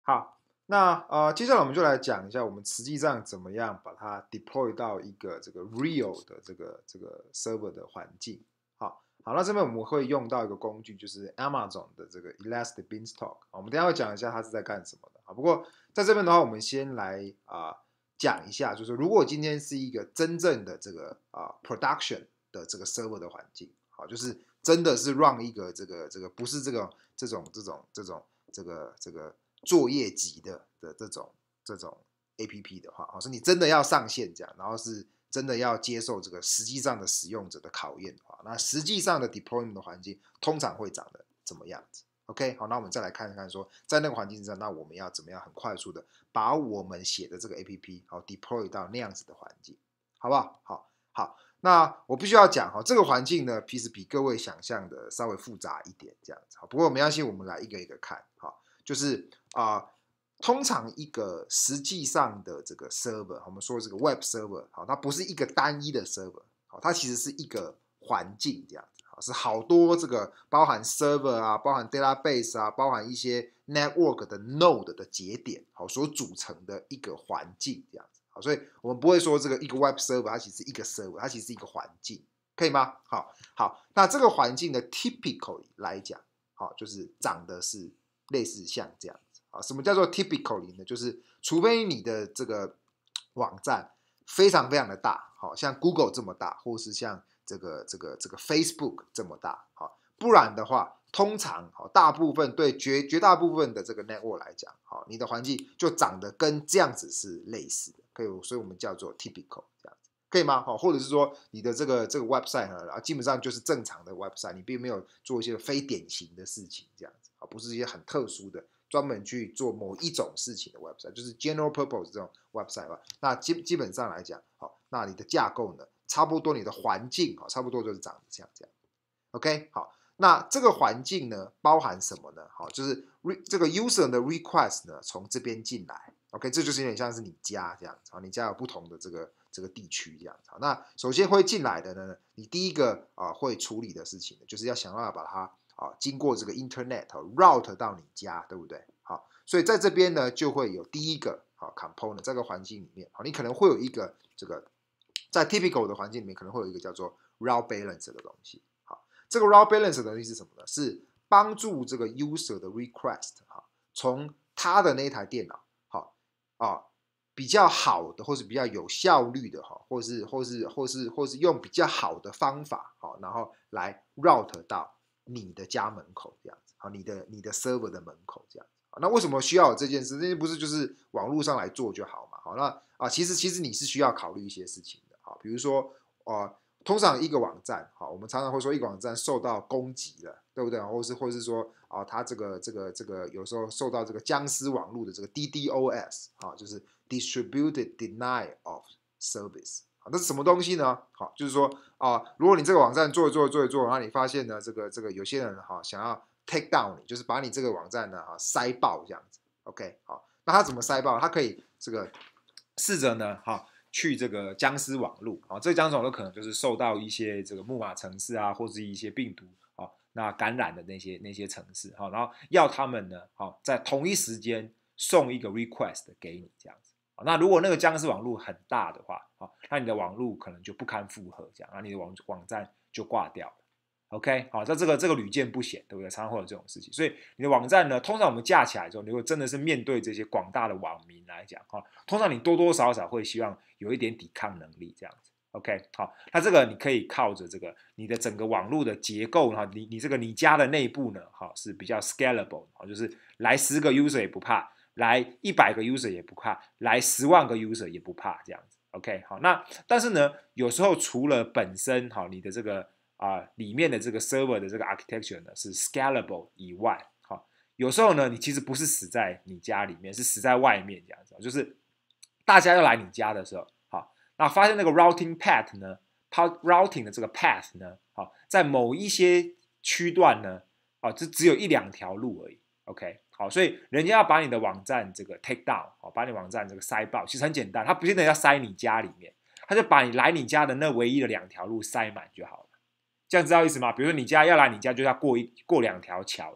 好，那接下来我们就来讲一下，我们实际上怎么样把它 deploy 到一个这个 real 的这个 server 的环境。好，那这边我们会用到一个工具，就是 Amazon 的这个 Elastic Beanstalk。我们等一下会讲一下它是在干什么的。不过在这边的话，我们先来讲一下，就是如果今天是一个真正的这个production 的这个 server 的环境，好，就是真的是 run 一个这个不是这种这个作业级的这种 APP 的话，是你真的要上线这样，然后是真的要接受这个实际上的使用者的考验的话，那实际上的 deployment 的环境通常会长得怎么样子 ？OK， 好，那我们再来看看说，在那个环境上，那我们要怎么样很快速的把我们写的这个 APP 好 deploy 到那样子的环境，好不好？好，那我必须要讲这个环境呢，其实比各位想象的稍微复杂一点这样子。不过没关系，我们来一个一个看。就是通常一个实际上的这个 server， 我们说这个 web server， 它不是一个单一的 server， 它其实是一个环境这样子，是好多这个包含 server 啊，包含 database 啊，包含一些 network 的 node 的节点，所组成的一个环境这样子。所以我们不会说这个一个 web server 它其实是一个 server， 它其实是一个环境，可以吗？好，那这个环境的 typically 来讲，就是长得是类似像这样子。什么叫做 typically 呢？就是除非你的这个网站非常非常的大，像 Google 这么大，或是像这个 Facebook 这么大，不然的话，通常大部分对绝大部分的这个 network 来讲，你的环境就长得跟这样子是类似的，可以，所以我们叫做 typical 这样子，可以吗？或者是说你的这个 website 基本上就是正常的 website， 你并没有做一些非典型的事情这样子，不是一些很特殊的专门去做某一种事情的 website， 就是 general purpose 这种 website 吧。那基本上来讲，那你的架构呢，差不多你的环境差不多就是长得像这样。OK， 好，那这个环境呢，包含什么呢？就是这个 user 的 request 呢，从这边进来。OK， 这就是有点像是你家这样子，你家有不同的这个地区这样子。那首先会进来的呢，你第一个会处理的事情呢，就是要想办法把它经过这个 internet route 到你家，对不对？好，所以在这边呢，就会有第一个component， 这个环境里面，你可能会有一个这个在 typical 的环境里面，可能会有一个叫做 route balance 的东西。这个 route balance 的东西是什么呢？是帮助这个 user 的 request 从他的那一台电脑比较好的，或是比较有效率的或是用比较好的方法然后来 route 到你的家门口这样子，你的 server 的门口这样子。那为什么需要有这件事？这些不是就是网络上来做就好嘛？那其实你是需要考虑一些事情的。比如说通常一个网站，我们常常会说一个网站受到攻击了，对不对？或是说它这个有时候受到这个僵尸网络的这个 DDoS，就是 Distributed Denial of Service。那是什么东西呢？就是说如果你这个网站做，然后你发现呢，这个有些人想要 take down 你，就是把你这个网站呢塞爆这样子。OK， 好，那他怎么塞爆？他可以这个试着呢去这个僵尸网络这个僵尸网络可能就是受到一些这个木马程式或是一些病毒那感染的那些程式然后要他们呢在同一时间送一个 request 给你这样子。那如果那个僵尸网络很大的话那你的网络可能就不堪负荷这样，那你的网站就挂掉了。OK， 好，这个屡见不鲜，对不对？常常会有这种事情，所以你的网站呢，通常我们架起来之后，如果真的是面对这些广大的网民来讲，通常你多多少少会希望有一点抵抗能力这样子。OK， 好，那这个你可以靠着这个你的整个网络的结构你这个你家的内部呢，是比较 scalable， 就是来10个 user 也不怕，来100个 user 也不怕，来10万个 user 也不怕这样子。OK， 好，那但是呢，有时候除了本身你的这个里面的这个 server 的这个 architecture 呢是 scalable 以外，有时候呢你其实不是死在你家里面，是死在外面这样子，就是大家要来你家的时候，那发现那个 routing path 呢 ，routing 的这个 path 呢，在某一些区段呢，就只有1-2条路而已。OK， 好，所以人家要把你的网站这个 take down， 把你网站这个塞爆，其实很简单，他不见得要塞你家里面，他就把你来你家的那唯一的2条路塞满就好了。这样知道意思吗？比如说你家要来你家，就要过2条桥这样，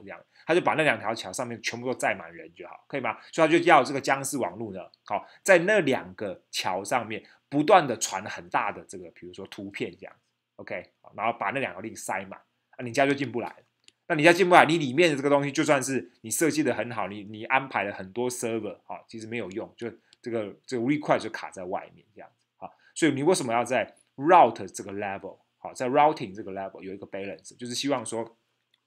他就把那2条桥上面全部都载满人就好，可以吗？所以他就要这个僵尸网络呢，好，在那2个桥上面不断的传很大的这个，比如说图片这样子 ，OK， 然后把那2个 link 塞满，你家就进不来了。那你家进不来，你里面的这个东西就算是你设计的很好，你安排了很多 server， 其实没有用，就这个 request 就卡在外面这样子，所以你为什么要在 route 这个 level， 在 routing 这个 level 有一个 balance， 就是希望说，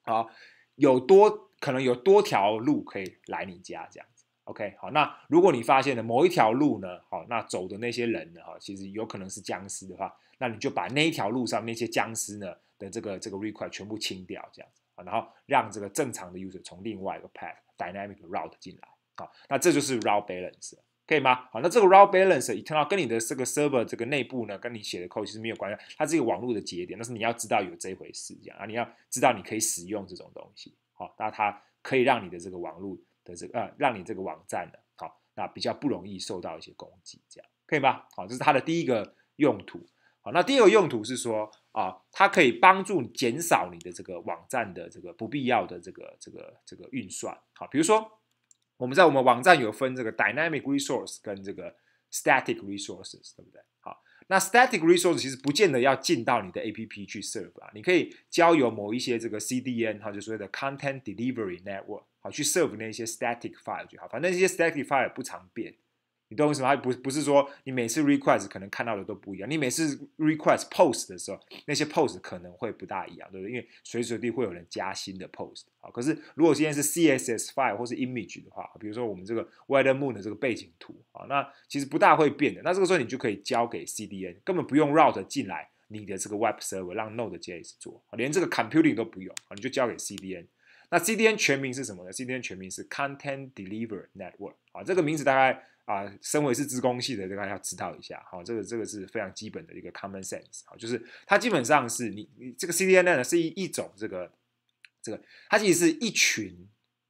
可能有多条路可以来你家这样子 ，OK， 好，那如果你发现了某一条路呢，那走的那些人呢，其实有可能是僵尸的话，那你就把那一条路上那些僵尸呢的这个 request 全部清掉这样子。然后让这个正常的 user 从另外一个 path dynamic route 进来，好，那这就是 route balance， 可以吗？好，那这个 route balance 一听到跟你的这个 server 这个内部呢，跟你写的 code 其实没有关系，它是一个网络的节点，但是你要知道有这回事，这样啊，你要知道你可以使用这种东西，好，那它可以让你的这个网络的让你这个网站呢，好，那比较不容易受到一些攻击，这样可以吗？好，这是它的第一个用途。好，那第二个用途是说它可以帮助你减少你的这个网站的这个不必要的这个运算。好，比如说我们网站有分这个 dynamic resource 跟这个 static resources， 对不对？好，那 static resource 其实不见得要进到你的 APP 去 serve 你可以交由某一些这个 CDN， 就所谓的 content delivery network， 好，去 serve 那些 static file 就好，反正那些 static file 不常变。你懂我意思吗？不是说你每次 request 可能看到的都不一样，你每次 request post 的时候，那些 post 可能会不大一样，对不对？因为随时随地会有人加新的 post。好，可是如果今天是 CSS file 或是 image 的话，比如说我们这个 Weather Moon 的这个背景图，那其实不大会变的。那这个时候你就可以交给 CDN， 根本不用 route 进来你的这个 web server 让 Node.js 做，连这个 computing 都不用，你就交给 CDN。那 CDN 全名是什么呢？ CDN 全名是 Content Delivery Network。这个名字大概身为是资工系的，大家要知道一下。好，这个是非常基本的一个 common sense。好，就是它基本上是你这个 CDN 呢是一种这个，它其实是一群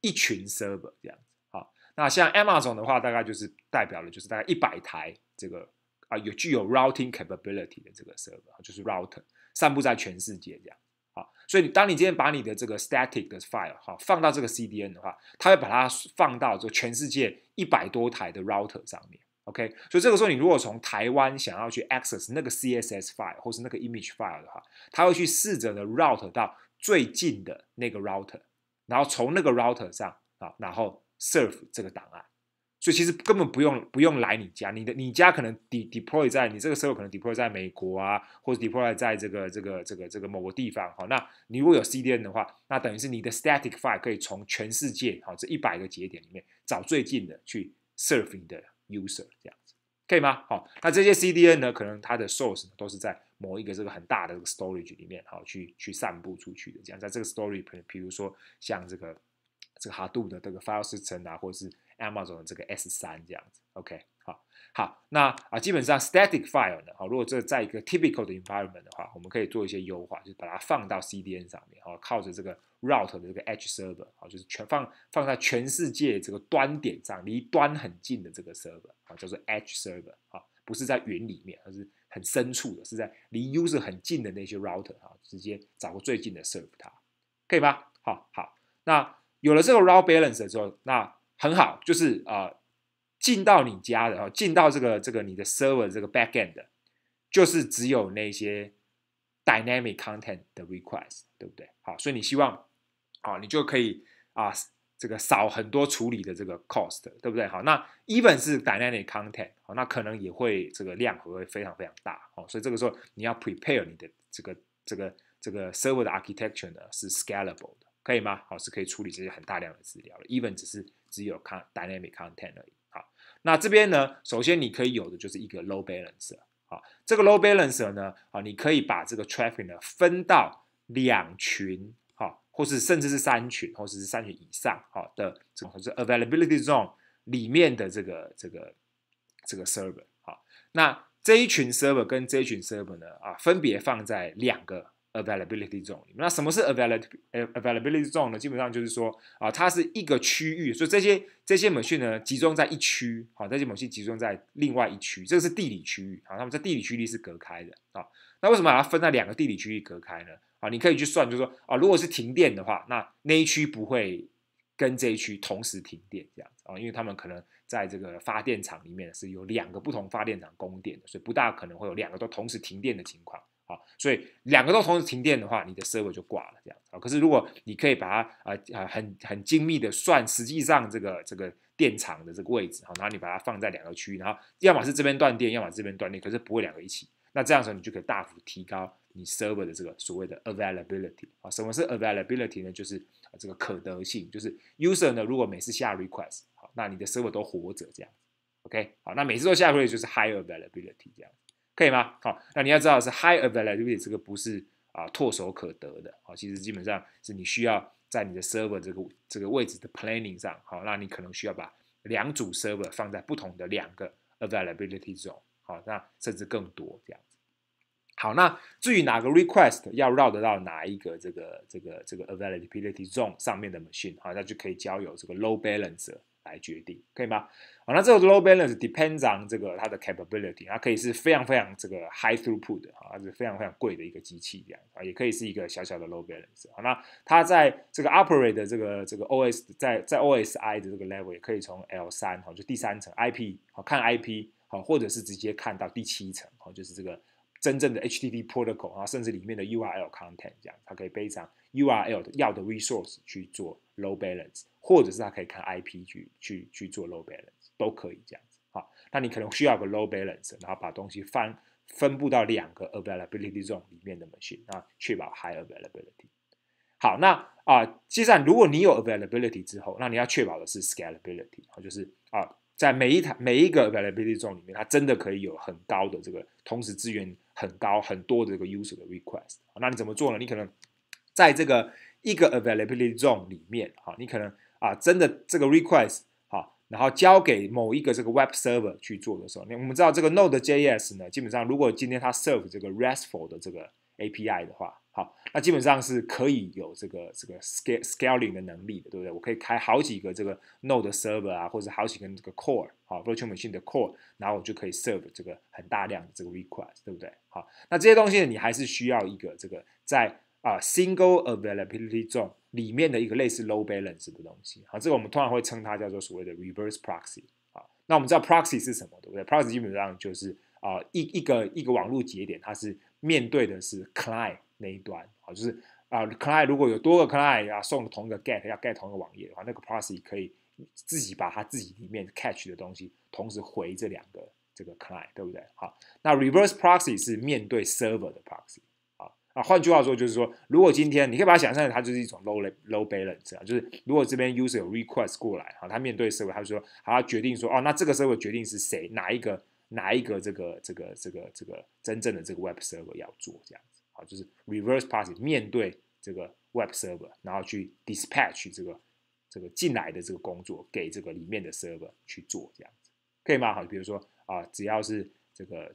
server 这样子。好，那像 Amazon 的话，大概就是代表了就是大概100台这个具有 routing capability 的这个 server， 就是 router 散布在全世界这样。好，所以当你今天把你的这个 static 的 file 放到这个 CDN 的话，它会把它放到就全世界100多台的 router 上面。OK， 所以这个时候你如果从台湾想要去 access 那个 CSS file 或是那个 image file 的话，它会去试着的 route 到最近的那个 router， 然后从那个 router 上然后 serve 这个档案。所以其实根本不用来你家，你家可能 deploy 在你这个 server 可能 deploy 在美国或者 deploy 在这个某个地方。好，那你如果有 CDN 的话，那等于是你的 static file 可以从全世界这100个节点里面找最近的去 serve 你的 user 这样子，可以吗？好，那这些 CDN 呢，可能它的 source 都是在某一个这个很大的这个 storage 里面去散布出去的，这样在这个 storage 比如说像这个 Hadoop 的这个 file system或者是Amazon 的这个 S3 这样子 ，OK， 好，那基本上 static file 呢，如果这在一个 typical 的 environment 的话，我们可以做一些优化，就是把它放到 CDN 上面，靠着这个 route 的这个 edge server，就是放在全世界这个端点上，离端很近的这个 server，叫做 edge server，不是在云里面，而是很深处的，是在离 user 很近的那些 router，直接找个最近的 serve 它，可以吗？好，那有了这个 route balance 之后，那很好，就是进到你家的，进到这个你的 server 这个 backend 的，就是只有那些 dynamic content 的 request， 对不对？好，所以你希望你就可以这个少很多处理的这个 cost， 对不对？好，那 even 是 dynamic content， 那可能也会这个量会非常非常大，所以这个时候你要 prepare 你的这个 server 的 architecture 呢是 scalable 的。可以吗？好，是可以处理这些很大量的资料的 ，even 只有 dynamic content 而已。好，那这边呢，首先你可以有的就是一个 load balancer。好，这个 load balancer 呢，你可以把这个 traffic 呢分到2群，或是甚至是3群，或者是3群以上，的这种是 availability zone 里面的这个 server。好，那这一群 server 跟这一群 server 呢，分别放在2个availability zone 里面。那什么是 availability zone 呢？基本上就是说它是一个区域，所以这些 machine 呢集中在一区，这些 machine 集中在另外一区，这个是地理区域，它们在地理区域是隔开的。那为什么把它分在2个地理区域隔开呢？你可以去算，就是说如果是停电的话，那一区不会跟这一区同时停电这样子因为他们可能在这个发电厂里面是有2个不同发电厂供电的，所以不大可能会有2个都同时停电的情况。所以2个都同时停电的话，你的 server 就挂了这样子。可是如果你可以把它很精密的算，实际上这个电厂的这个位置，然后你把它放在2个区域，然后要么是这边断电，要么这边断电，可是不会2个一起。那这样的时候，你就可以大幅提高你 server 的这个所谓的 availability 什么是 availability 呢？就是这个可得性，就是 user 呢如果每次下 request， 那你的 server 都活着这样。OK， 好，那每次都下 request 就是 high availability 这样。可以吗？好，那你要知道是 high availability 这个不是唾手可得的，其实基本上是你需要在你的 server 这个位置的 planning 上，好，那你可能需要把2组 server 放在不同的2个 availability zone， 好，那甚至更多这样子。好，那至于哪个 request 要绕得到哪一个这个 availability zone 上面的 machine， 好，那就可以交由这个 load balancer 来决定，可以吗？好，那这个 load balance depends on 这个它的 capability， 它可以是非常非常这个 high throughput 的，它是非常非常贵的一个机器这样，也可以是一个小小的 load balance。好，那它在这个 operate 的这个 OS 在 OSI 的这个 level 也可以从 L3 就第3层 IP 看 IP 或者是直接看到第7层，就是这个真正的 HTTP protocol， 甚至里面的 URL content 这样，它可以背上 URL 要的 resource 去做 load balance， 或者是它可以看 IP 去做 load balance， 都可以这样子。好，那你可能需要个 load balance， 然后把东西分布到2个 availability zone 里面的 machine， 那确保 high availability。好，那接下来如果你有 availability 之后，那你要确保的是 scalability， 就是在每一个 availability zone 里面，它真的可以有很高的这个同时资源很多的这个 user 的 request。那你怎么做呢？你可能在这个一个 availability zone 里面，你可能真的这个 request， 然后交给某一个这个 web server 去做的时候，我们知道这个 Node.js 呢，基本上如果今天它 serve 这个 RESTful 的这个 API 的话，好，那基本上是可以有这个scaling 的能力的，对不对？我可以开好几个这个 Node server或者好几个这个 core， virtual machine 的 core， 然后我就可以 serve 这个很大量的这个 request， 对不对？好，那这些东西你还是需要一个这个在single availability zone 里面的一个类似 load balance 的东西。好，这个我们通常会称它叫做所谓的 reverse proxy。好，那我们知道 proxy 是什么，对不对？ proxy 基本上就是一个网络节点，它是面对的是 client 那一端，就是client 如果有多个 client 送同一个 get 要 get 同一个网页的话，那个 proxy 可以自己把它自己里面 catch 的东西同时回这2个这个 client， 对不对？好，那 reverse proxy 是面对 server 的 proxy。换句话说，就是说，如果今天你可以把它想象成它就是一种 low balance， 就是如果这边 user 有 request 过来，他面对 server， 他就说，他决定说，那这个 server 决定是谁，哪一个这个真正的这个 web server 要做这样子，好，就是 reverse proxy 面对这个 web server， 然后去 dispatch 这个进来的这个工作给这个里面的 server 去做这样子，可以吗？好，比如说只要是这个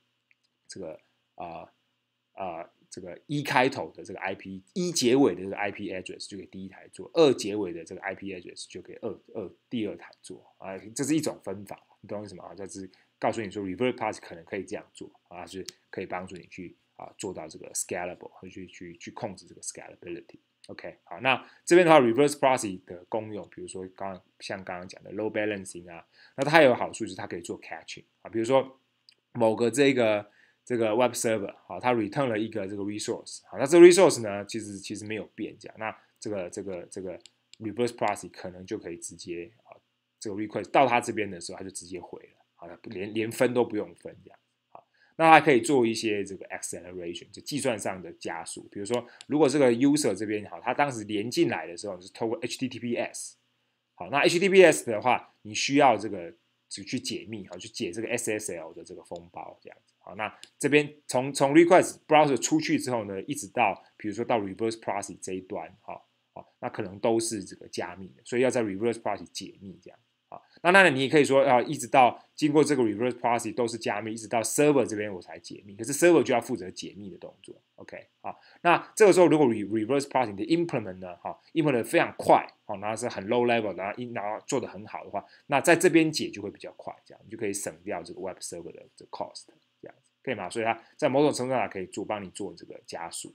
这个1开头的这个 IP， 1结尾的这个 IP address 就给第一台做，2结尾的这个 IP address 就给第二台做这是一种分法，你懂我意思吗？就是告诉你说 reverse proxy 可能可以这样做就是可以帮助你去做到这个 scalable， 和去控制这个 scalability。OK， 好，那这边的话 reverse proxy 的功用，比如说像刚刚讲的 load balancing那它有好处就是它可以做 catching比如说某个这个 web server 它 return 了一个这个 resource， 那这个 resource 呢其实没有变这样，那这个 reverse proxy 可能就可以直接这个 request 到它这边的时候，它就直接回了连分都不用分这样。那它可以做一些这个 acceleration， 就计算上的加速，比如说如果这个 user 这边他当时连进来的时候是透过 HTTPS， 好，那 HTTPS 的话你需要这个去解密去解这个 SSL 的这个封包这样子。好，那这边从 request browser 出去之后呢，一直到比如说到 reverse proxy 这一端那可能都是这个加密的，所以要在 reverse proxy 解密这样。那当然你也可以说一直到经过这个 reverse proxy 都是加密，一直到 server 这边我才解密，可是 server 就要负责解密的动作。OK， 那这个时候如果 reverse proxy 的 implement 呢implement 非常快然后是很 low level， 然后做得很好的话，那在这边解就会比较快，这样你就可以省掉这个 web server 的这个 cost， 这样子可以吗？所以它在某种程度上可以帮你做这个加速这样子。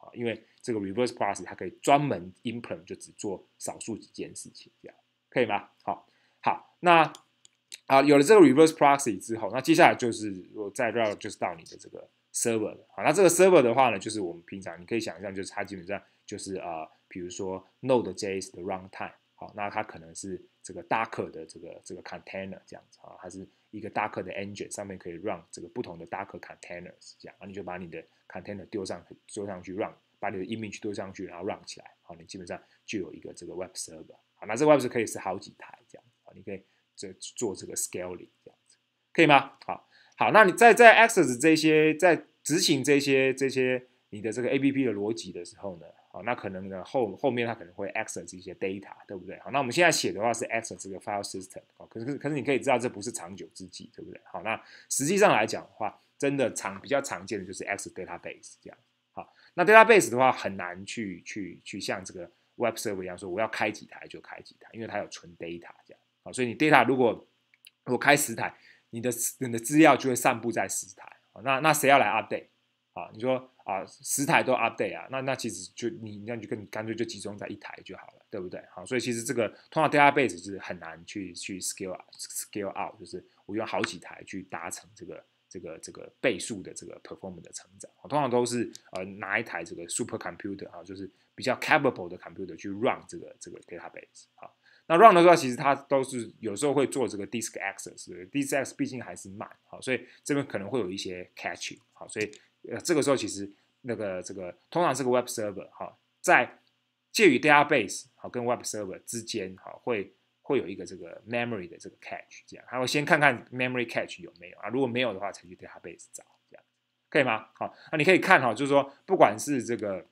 因为这个 reverse proxy 它可以专门 implement 就只做少数几件事情，这样可以吗？好，那有了这个 reverse proxy 之后，那接下来就是我再 route 就是到你的这个 server 了。好，那这个 server 的话呢，就是我们平常你可以想象，就是它基本上就是比如说 Node.js 的 runtime， 好，那它可能是这个 Docker 的这个 container 这样子啊，它是一个 Docker 的 engine 上面可以 run 这个不同的 Docker containers 这样，你就把你的 container 丢上去 run， 把你的 image 丢上去，然后 run 起来，好，你基本上就有一个这个 web server。好，那这个 web server 可以是好几台这样，好，你可以做这个 scaling 这样子，可以吗？好，那你在 access 这些，在执行这些你的这个 APP 的逻辑的时候呢，好，那可能呢后面它可能会 access 一些 data， 对不对？好，那我们现在写的话是 access 这个 file system， 可是你可以知道这不是长久之计，对不对？好，那实际上来讲的话，真的比较常见的就是 access database 这样。好，那 database 的话很难去像这个 web server 一样说我要开几台就开几台，因为它有存 data 这样。好，所以你 data 如果开10台，你的资料就会散布在10台。那谁要来 update？ 啊，你说10台都 update 啊，那其实就你干脆就集中在1台就好了，对不对？好，所以其实这个通常 database 就是很难去 scale out， 就是我用好几台去达成这个倍数的这个 performance 的成长。通常都是拿一台这个 super computer 啊，就是比较 capable 的 computer 去 run 这个 database 啊。那 run 的话，其实它都是有时候会做这个 disk access，disk access 毕竟还是慢，好，所以这边可能会有一些 catching， 好，所以这个时候其实通常这个 web server 好，在介于 database 好跟 web server 之间好会有一个这个 memory 的这个 cache， 这样，他会先看看 memory cache 有没有啊，如果没有的话才去 database 找，这样可以吗？好，那你可以看哈，就是说不管是这个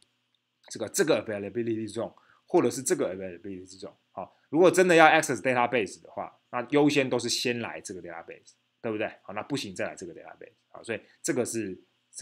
availability zone， 或者是这个 availability zone， 好，如果真的要 access database 的话，那优先都是先来这个 database， 对不对？好，那不行再来这个 database， 好，所以这个是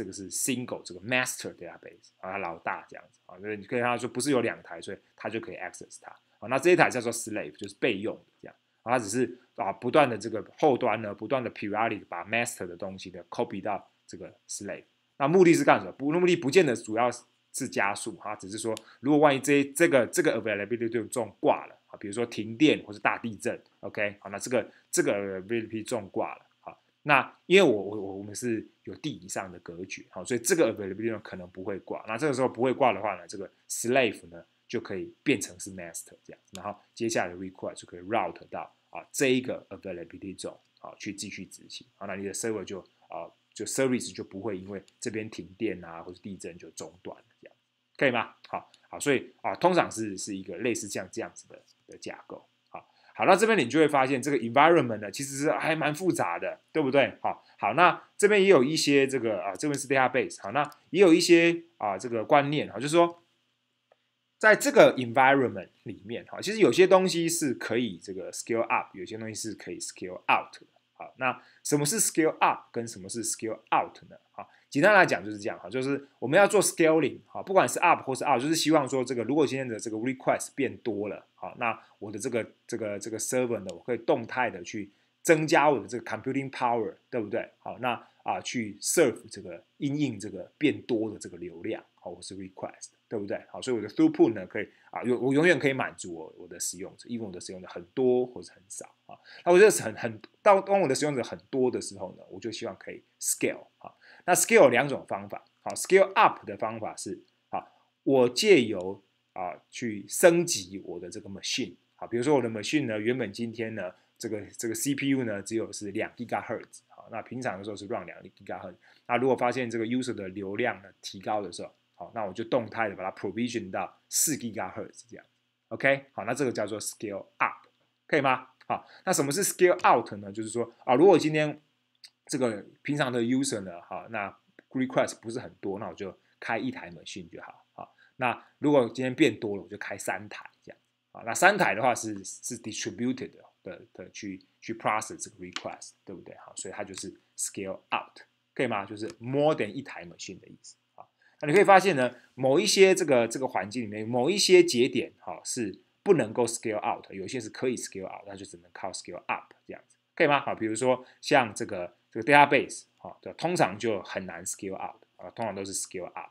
single 这个 master database， 它老大这样子，好，所以你可以看到说不是有2台，所以它就可以 access 它，好，那这一台叫做 slave， 就是备用的这样，它只是不断的这个后端呢，不断的 periodic 把 master 的东西呢 copy 到这个 slave， 那目的是干什么？目的不见得主要是加速，只是说如果万一这个 availability zone 挂了，比如说停电或是大地震 ，OK， 好，那这个 availability zone 挂了，好，那因为我们是有地以上的隔绝，好，所以这个 availability zone 可能不会挂，那这个时候不会挂的话呢，这个 slave 呢就可以变成是 master 这样，然后接下来的 request 就可以 route 到这一个 availability zone 去继续执行，好，那你的 server 就service 就不会因为这边停电啊或者地震就中断了，这样可以吗？好，所以通常是一个类似像这样子的架构。好，那这边你就会发现这个 environment 呢其实是还蛮复杂的，对不对？好，那这边也有一些这个这边是 database， 好，那也有一些这个观念就是说，在这个 environment 里面其实有些东西是可以这个 scale up， 有些东西是可以 scale out 的。好，那什么是 scale up 跟什么是 scale out 呢？好，简单来讲就是这样，就是我们要做 scaling， 不管是 up 或是 out， 就是希望说这个如果今天的这个 request 变多了，好，那我的这个 server 呢，我可以动态的去增加我的这个 computing power， 对不对？好，那去 serve 这个因应这个变多的这个流量，好，或是 request， 对不对？好，所以我的 throughput 呢可以我永远可以满足我的使用者，因为我的使用者很多或者很少那我觉得当我的使用者很多的时候呢，我就希望可以 scale 那 scale 有2种方法scale up 的方法是我借由去升级我的这个 machine， 比如说我的 machine 呢原本今天呢这个 CPU 呢只有是2 GHz， 那平常的时候是 run 2 GHz， 那如果发现这个 user 的流量呢提高的时候，好，那我就动态的把它 provision 到4 GHz 这样 ，OK， 好，那这个叫做 scale up， 可以吗？好，那什么是 scale out 呢？就是说如果今天这个平常的 user 呢，好，那 request 不是很多，那我就开1台 machine 就好，那如果今天变多了，我就开3台这样，那3台的话是 distributed 的去 process 这个 request， 对不对？好，所以它就是 scale out， 可以吗？就是 more than 1台 machine 的意思。那你可以发现呢，某一些这个环境里面，某一些节点是不能够 scale out， 有些是可以 scale out， 那就只能靠 scale up 这样子，可以吗？好，比如说像这个 database， 通常就很难 scale out， 通常都是 scale up。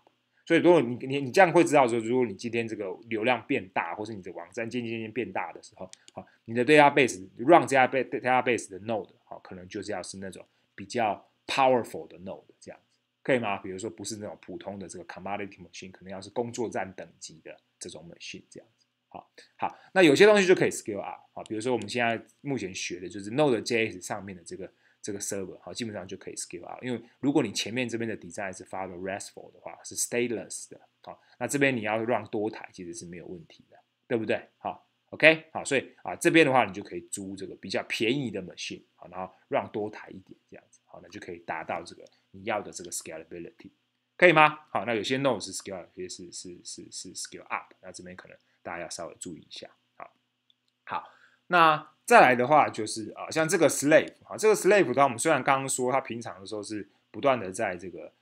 所以如果你这样会知道说，如果你今天这个流量变大，或是你的网站渐渐变大的时候，好，你的 database run database 的 node 好，可能就是要是那种比较 powerful 的 node 这样子，可以吗？比如说不是那种普通的这个 commodity machine， 可能要是工作站等级的这种 machine 这样子。好，那有些东西就可以 scale up 好，比如说我们现在目前学的就是 Node.js 上面的这个 server 好，基本上就可以 scale up，因为如果你前面这边的 design 是 follow RESTful 的话，是 stateless 的，好，那这边你要让多台其实是没有问题的，对不对？好 ，OK， 好，所以这边的话你就可以租这个比较便宜的 machine， 好，然后让多台一点这样子，好，那就可以达到这个你要的这个 scalability， 可以吗？好，那有些 node 是 scale， 有些是 scale up， 那这边可能大家要稍微注意一下。好，那再来的话就是像这个 slave 这个 slave 的话，我们虽然刚刚说它平常的时候是不断的在这个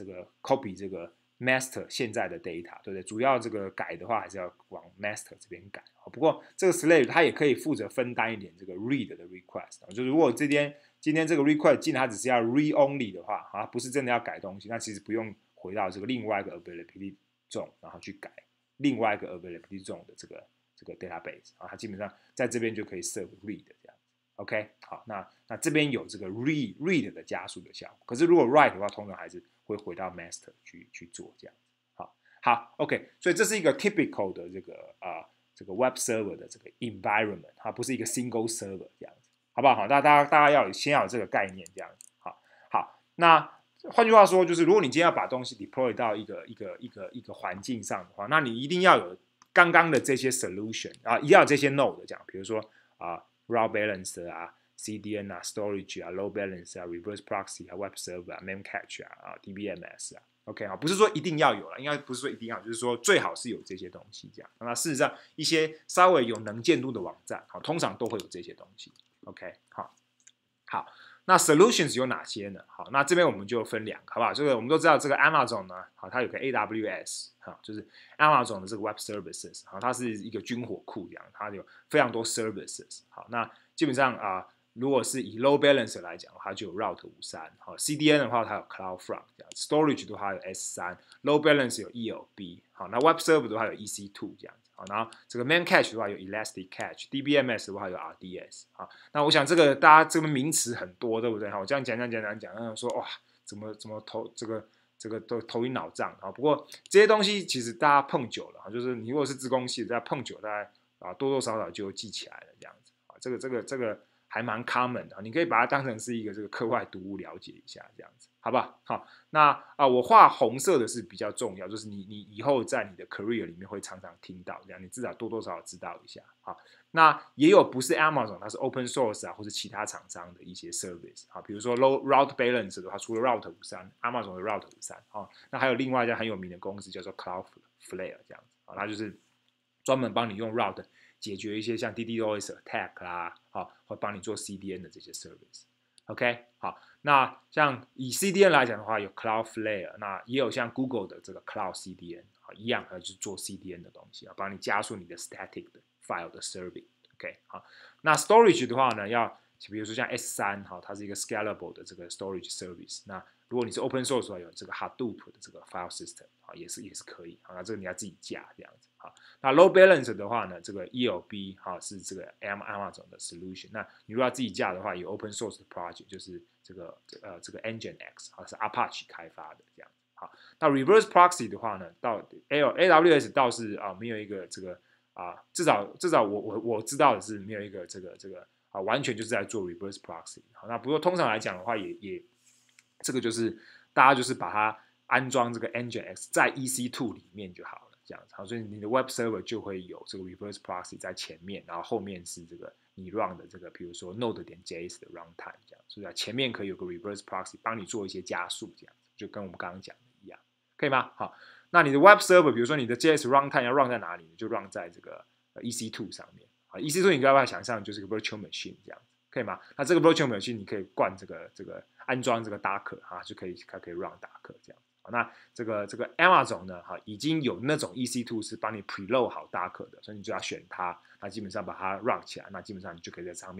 copy 这个 master 现在的 data， 对不对？主要这个改的话还是要往 master 这边改。不过这个 slave 它也可以负责分担一点这个 read 的 request， 就是如果今天这个 request 进来它只是要 read only 的话，不是真的要改东西，那其实不用回到这个另外一个 availability zone， 然后去改另外一个 availability zone 的这个 database， 它基本上在这边就可以 serve read 这样 ，OK， 好，那这边有这个 read 的加速的效果，可是如果 write 的话，通常还是会回到 master 去做这样，好 OK， 所以这是一个 typical 的这个 web server 的这个 environment， 它不是一个 single server 这样子，好不好？大家先要有这个概念这样子，好，那换句话说，就是如果你今天要把东西 deploy 到一个环境上的话，那你一定要有刚刚的这些 solution 一定要有这些 node 这样，比如说route balancer CDN storage load balancer reverse proxy web server memcache DBMS OK 不是说一定要有了，应该不是说一定要，就是说最好是有这些东西这样。那事实上一些稍微有能见度的网站通常都会有这些东西 OK 好。那 solutions 有哪些呢？好，那这边我们就分两个，好不好？这个我们都知道，这个 Amazon 呢，它有个 AWS，就是 Amazon 的这个 Web Services，它是一个军火库这样，它有非常多 services。好，那基本上如果是以 load balancer 来讲，它就有 Route 53，好 ，CDN 的话它有 CloudFront， 这样 ，Storage 的话有 S3，load balancer 有 ELB， 好，那 Web Server 的话有 EC2 这样。然后这个 Memcache 的话有 Elastic Cache，DBMS 的话有 RDS。那我想这个大家这个名词很多，对不对？我这样讲，说哇，怎么这个都头晕脑胀不过这些东西其实大家碰久了就是你如果是资工系的，大家碰久，大概多多少少就记起来了这样子这个还蛮 common 的，你可以把它当成是一个这个课外读物了解一下这样子，好不好？好，那我画红色的是比较重要，就是你以后在你的 career 里面会常常听到这样，你至少多多少少知道一下。好，那也有不是 Amazon， 它是 open source 或是其他厂商的一些 service， 好，比如说 route balance 的话，除了 Route 53 Amazon 的 Route 53，那还有另外一家很有名的公司叫做 Cloudflare 这样子，它就是专门帮你用 route 解决一些像 DDoS attack 啦，会帮你做 CDN 的这些 service。OK， 好，那像以 CDN 来讲的话，有 Cloudflare， 那也有像 Google 的这个 Cloud CDN， 一样就是做 CDN 的东西，帮你加速你的 static 的 file 的 serving。OK， 好，那 storage 的话呢，比如说像 S3， 它是一个 scalable 的这个 storage service。那如果你是 open source 的话，有这个 Hadoop 的这个 file system， 也是可以。那这个你要自己架这样子。那 load balance 的话呢，这个 ELB 是这个 Amazon 的 solution。那你如果要自己架的话，有 open source 的 project， 就是这个Nginx， 是 Apache 开发的这样。好，那 reverse proxy 的话呢，到 AWS 倒是没有一个这个至少我知道的是没有一个这个完全就是在做 reverse proxy。好，那不过通常来讲的话也这个就是大家就是把它安装这个 Nginx 在 EC2 里面就好了。这样子，好，所以你的 web server 就会有这个 reverse proxy 在前面，然后后面是这个你 run 的这个，比如说 node.js 的 runtime 这样，所以前面可以有个 reverse proxy 帮你做一些加速，这样就跟我们刚刚讲的一样，可以吗？好，那你的 web server， 比如说你的 JS runtime 要 run 在哪里，就 run 在这个EC2 上面。EC2 你可以把它想象就是个 virtual machine 这样，可以吗？那这个 virtual machine 你可以灌这个安装这个 Docker 就它可以 run Docker 这样。那这个 Amazon 呢，已经有那种 EC2 是帮你 preload 好 Docker 的，所以你就要选它，那基本上把它 run 起来，那基本上你就可以在上面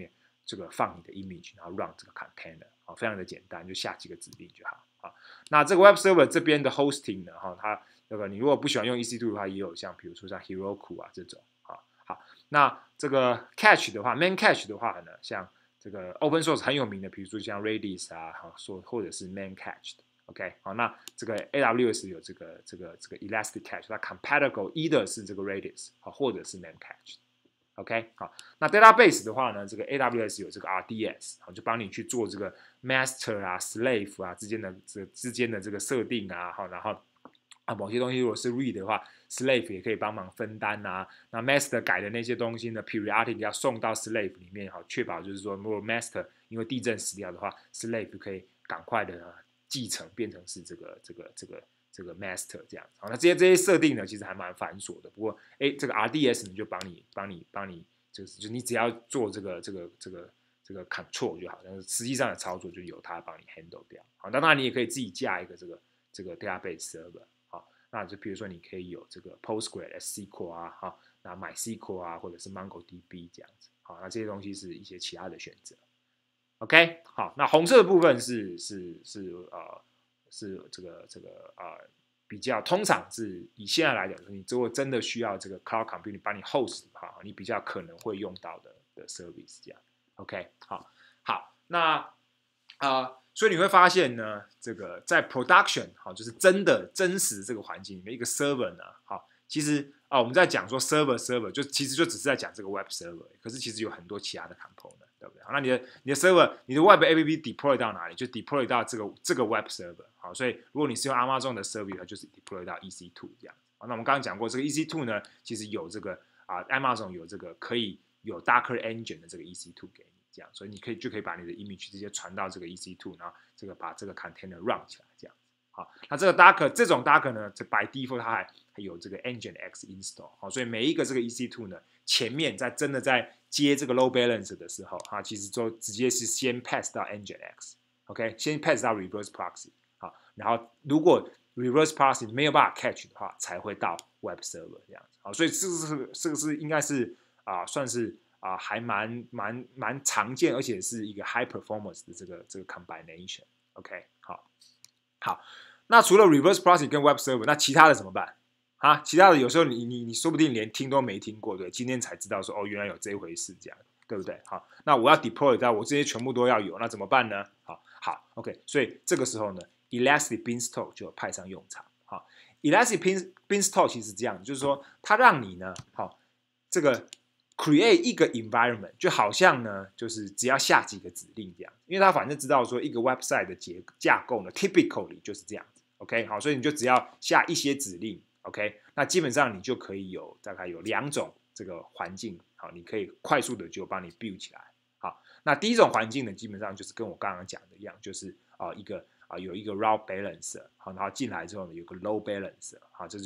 这个放你的 image， 然后 run 这个 container， 好，非常的简单，就下几个指令就好。好，那这个 web server 这边的 hosting 呢，它这个你如果不喜欢用 EC2 的话，也有像比如说像 Heroku 啊这种。好，那这个 cache 的话 ，main cache 的话呢，像这个 open source 很有名的，比如说像 Redis 啊，或者是 main cache 的。OK， 好，那这个 AWS 有这个 Elastic Cache， 它 compatible either 是这个 Redis 好，或者是 main cache。OK， 好，那 database 的话呢，这个 AWS 有这个 RDS， 好，就帮你去做这个 master 啊、slave 啊之间的这个设定啊，好，然后某些东西如果是 read 的话 ，slave 也可以帮忙分担啊。那 master 改的那些东西呢 ，periodic 要送到 slave 里面，好，确保就是说，如果 master 因为地震死掉的话 ，slave 可以赶快的继承变成是这个 master 这样。好，那这些设定呢，其实还蛮繁琐的。不过，这个 RDS 呢就帮你，就是你只要做这个 control 就好，但是实际上的操作就由它帮你 handle 掉。好，当然你也可以自己架一个这个 database server。那就比如说你可以有这个 PostgreSQL 啊，那 MySQL 啊，或者是 MongoDB 这样子，好，那这些东西是一些其他的选择。OK， 好，那红色的部分是这个比较通常是以现在来讲，你如果真的需要这个 cloud computing 帮你 host 的话，你比较可能会用到的 service 这样。OK， 好，那所以你会发现呢，这个在 production 好，就是真实这个环境里面，一个 server 呢，好，其实我们在讲说 server 就其实就只是在讲这个 web server， 可是其实有很多其他的 component， 对不对？好，那你的 server， 你的 web app deploy 到哪里？就 deploy 到这个 web server， 好，所以如果你是用 Amazon 的 service， 它就是 deploy 到 EC2 这样。好，那我们刚刚讲过，这个 EC2 呢，其实有这个Amazon 有这个可以有 Docker Engine 的这个 EC2 给你。这样，所以你就可以把你的 image 直接传到这个 EC2， 然后把这个 container run 起来，这样。好，那这种 Docker 呢，这 by default 它还有这个 Nginx install， 好，所以每一个这个 EC2 呢，前面真的在接这个 load balance 的时候，其实就直接是先 pass 到 Nginx，OK， 先 pass 到 reverse proxy， 好，然后如果 reverse proxy 没有办法 catch 的话，才会到 web server 这样子。好，所以这个是应该是算是。还蛮常见，而且是一个 high performance 的这个 combination。OK， 好，那除了 reverse proxy 跟 web server， 那其他的怎么办？其他的有时候你说不定连听都没听过，对，今天才知道说原来有这一回事，这样对不对？好，那我要 deploy 到我这些全部都要有，那怎么办呢？好 ，OK， 所以这个时候呢 ，Elastic Beanstalk 就派上用场。好 ，Elastic Beanstalk 其实是这样，就是说它让你呢，这个。create 一个 environment 就好像呢，就是只要下几个指令这样，因为他反正知道说一个 website 的架构呢 ，typically 就是这样子 ，OK， 好，所以你就只要下一些指令 ，OK， 那基本上你就可以大概有2种这个环境，好，你可以快速的就帮你 build 起来，好，那第一种环境呢，基本上就是跟我刚刚讲的一样，就是有一个 route balancer， 好，然后进来之后呢，有个 load balancer， 好，这就是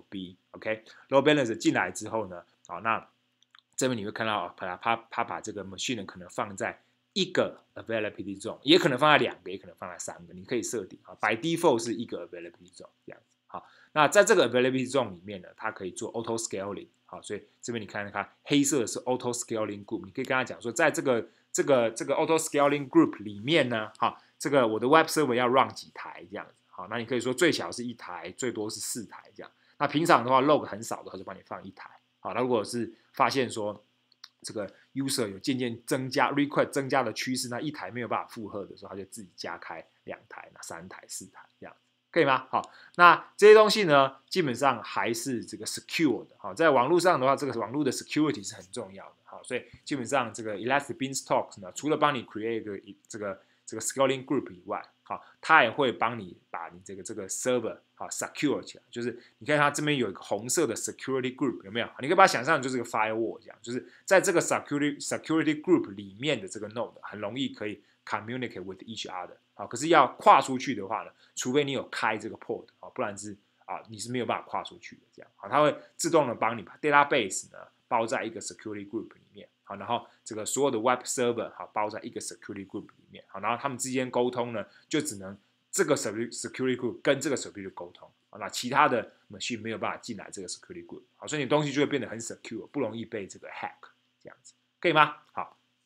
ELB，OK，load balancer 进来之后呢，好，那这边你会看到，他把这个 machine 可能放在一个 availability zone， 也可能放在2个，也可能放在3个，你可以设定。by default 是一个 availability zone 这样子。好，那在这个 availability zone 里面呢，它可以做 auto scaling。好，所以这边你看黑色的是 auto scaling group， 你可以跟他讲说，在这个 auto scaling group 里面呢，这个我的 web server 要 run 几台这样子。好，那你可以说最小是1台，最多是4台这样。那平常的话 log 很少的话，就帮你放1台。好，那如果是发现说这个 user 有渐渐增加 request 增加的趋势，那1台没有办法负荷的时候，他就自己加开2台、3台、4台这样，可以吗？好，那这些东西呢，基本上还是这个 secure 的。好，在网络上的话，这个网络的 security 是很重要的。好，所以基本上这个 Elastic Beanstalk 呢，除了帮你 create 一个这个 scaling group 以外，好，它也会帮你把你这个 server 好 secure 起来。就是你看它这边有一个红色的 security group， 有没有？你可以把它想象就是个 firewall 这样，就是在这个 security group 里面的这个 node 很容易可以 communicate with each other。好，可是要跨出去的话呢，除非你有开这个 port， 不然是你是没有办法跨出去的。这样，好，它会自动的帮你把 database 呢包在一个 security group 里面。好，然后这个所有的 web server 好包在一个 security group 里面，好，然后他们之间沟通呢，就只能这个 security group 跟这个 security group 沟通，好，那其他的 machine 没有办法进来这个 security group， 好，所以你东西就会变得很 secure， 不容易被这个 hack 这样子，可以吗？好，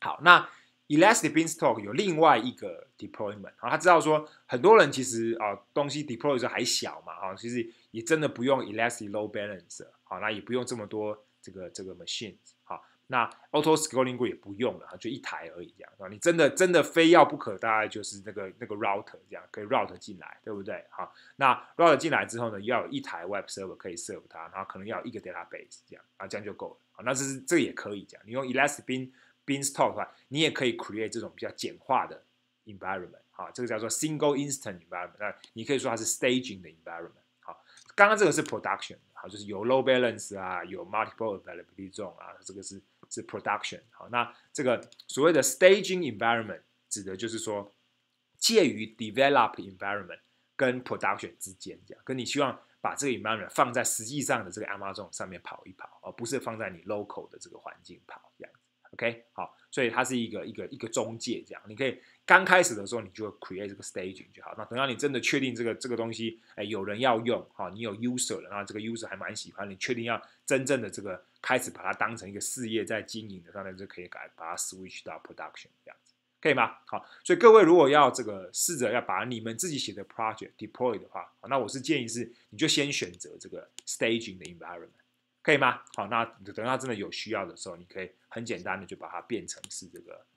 好，那 Elastic Beanstalk 有另外一个 deployment， 他知道说很多人其实东西 deploy 的时候还小嘛，其实也真的不用 Elastic Load Balancer， 那也不用这么多这个 machines， 好，那 Auto Scaling Grid 也不用了，就一台而已这样，你真的非要不可，大概就是那个 router 这样可以 route 进来，对不对？好，那 route 进来之后呢，要有一台 web server 可以 serve 它，然后可能要有一个 database 这样，这样就够了。好，那这也可以这样，你用 Elastic Beanstalk 的话，你也可以 create 这种比较简化的 environment， 好，这个叫做 single instant environment， 那你可以说它是 staging 的 environment。好，刚刚这个是 production， 好，就是有 load balance 啊，有 multiple availability zone 啊，这个是 production。好，那这个所谓的 staging environment 指的就是说介于 develop environment 跟 production 之间，这样，跟你希望把这个 environment 放在实际上的这个 Amazon 上面跑一跑，而不是放在你 local 的这个环境跑，这样。OK， 好，所以它是一个中介，这样，你可以刚开始的时候你就 create 这个 staging 就好，那等到你真的确定这个东西，有人要用，你有 user 了，然后这个 user 还蛮喜欢，你确定要真正的这个开始把它当成一个事业在经营的，那就可以把它 switch 到 production 这样子，可以吗？好，所以各位如果要这个试着要把你们自己写的 project deploy 的话，那我是建议是你就先选择这个 staging 的 environment。可以吗？好，那等到真的有需要的时候，你可以很简单的就把它变成是这个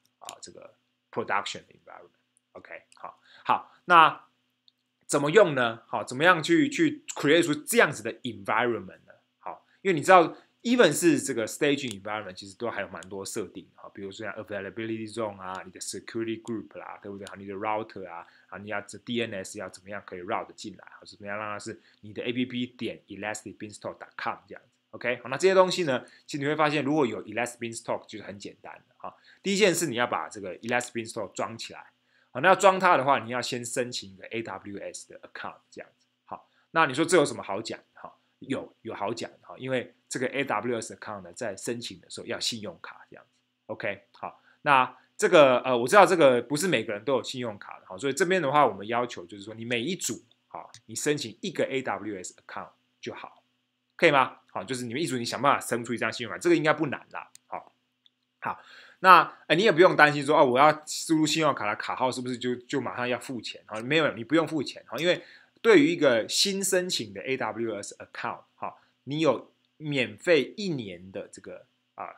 production environment。OK， 好，那怎么用呢？好，怎么样去 create 出这样子的 environment 呢？好，因为你知道 even 是这个 staging environment， 其实都还有蛮多设定，比如说像 availability zone 啊，你的 security group 啦，对不对？你的 router 啊，你要这 DNS 要怎么样可以 route 进来，怎么样让它是你的 app 点 elasticbeanstalk.com 这样子。OK， 好，那这些东西呢，其实你会发现，如果有 Elastic Beanstalk 就是很简单的。第一件事，你要把这个 Elastic Beanstalk 装起来。好，那要装它的话，你要先申请一个 AWS 的 account 这样子。好，那你说这有什么好讲？有好讲的，因为这个 AWS account 呢，在申请的时候要信用卡这样子。OK， 好，那这个我知道这个不是每个人都有信用卡的，好，所以这边的话，我们要求就是说，你每一组你申请一个 AWS account 就好。可以吗？好，就是你们一组，你想办法生出一张信用卡，这个应该不难啦。好，那你也不用担心说我要输入信用卡的卡号是不是就马上要付钱？没有，你不用付钱，因为对于一个新申请的 AWS account，你有免费1年的这个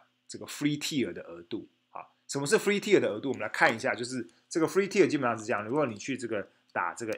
free tier 的额度。什么是 free tier 的额度？我们来看一下，就是这个 free tier 基本上是这样，如果你去这个打这个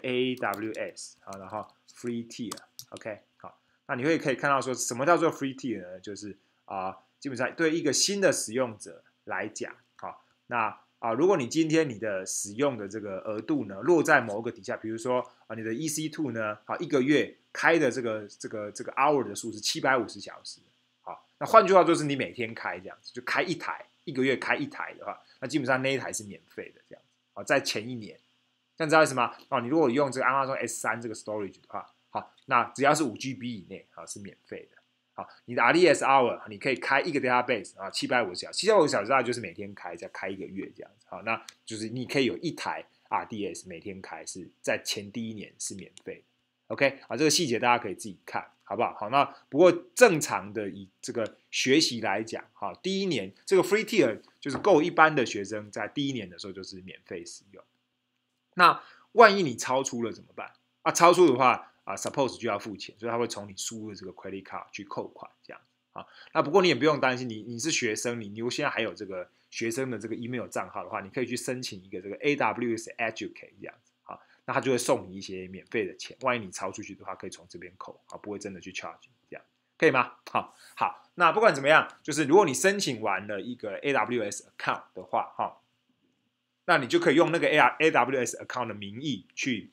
AWS， 然后 free tier，OK， 好。那你可以看到说什么叫做 free tier 呢？就是基本上对一个新的使用者来讲，那如果你今天你的使用的这个额度呢落在某个底下，比如说你的 EC2 呢一个月开的这个 hour 的数是750小时，那换句话就是你每天开这样子，就开一台，一个月开一台的话，那基本上那一台是免费的这样子。在前一年，这样知道意思吗？你如果用这个 Amazon S3 这个 storage 的话，好，那只要是5GB 以内是免费的。好，你的 RDS hour 你可以开一个 database 750小时，750小时大概就是每天开，再开一个月这样子。好，那就是你可以有一台 RDS 每天开，是在第一年是免费的。OK， 好，这个细节大家可以自己看，好不好？好，那不过正常的以这个学习来讲，第一年这个 free tier 就是够一般的学生在第一年的时候就是免费使用。那万一你超出了怎么办？超出的话suppose 就要付钱，所以他会从你输入这个 credit card 去扣款这样。那不过你也不用担心，你是学生，你现在还有这个学生的这个 email 账号的话，你可以去申请一个这个 AWS Educate 这样子。那他就会送你一些免费的钱，万一你超出去的话，可以从这边扣，不会真的去 charge 这样，可以吗？好，那不管怎么样，就是如果你申请完了一个 AWS account 的话，那你就可以用那个 AWS account 的名义去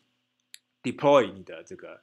deploy 你的这个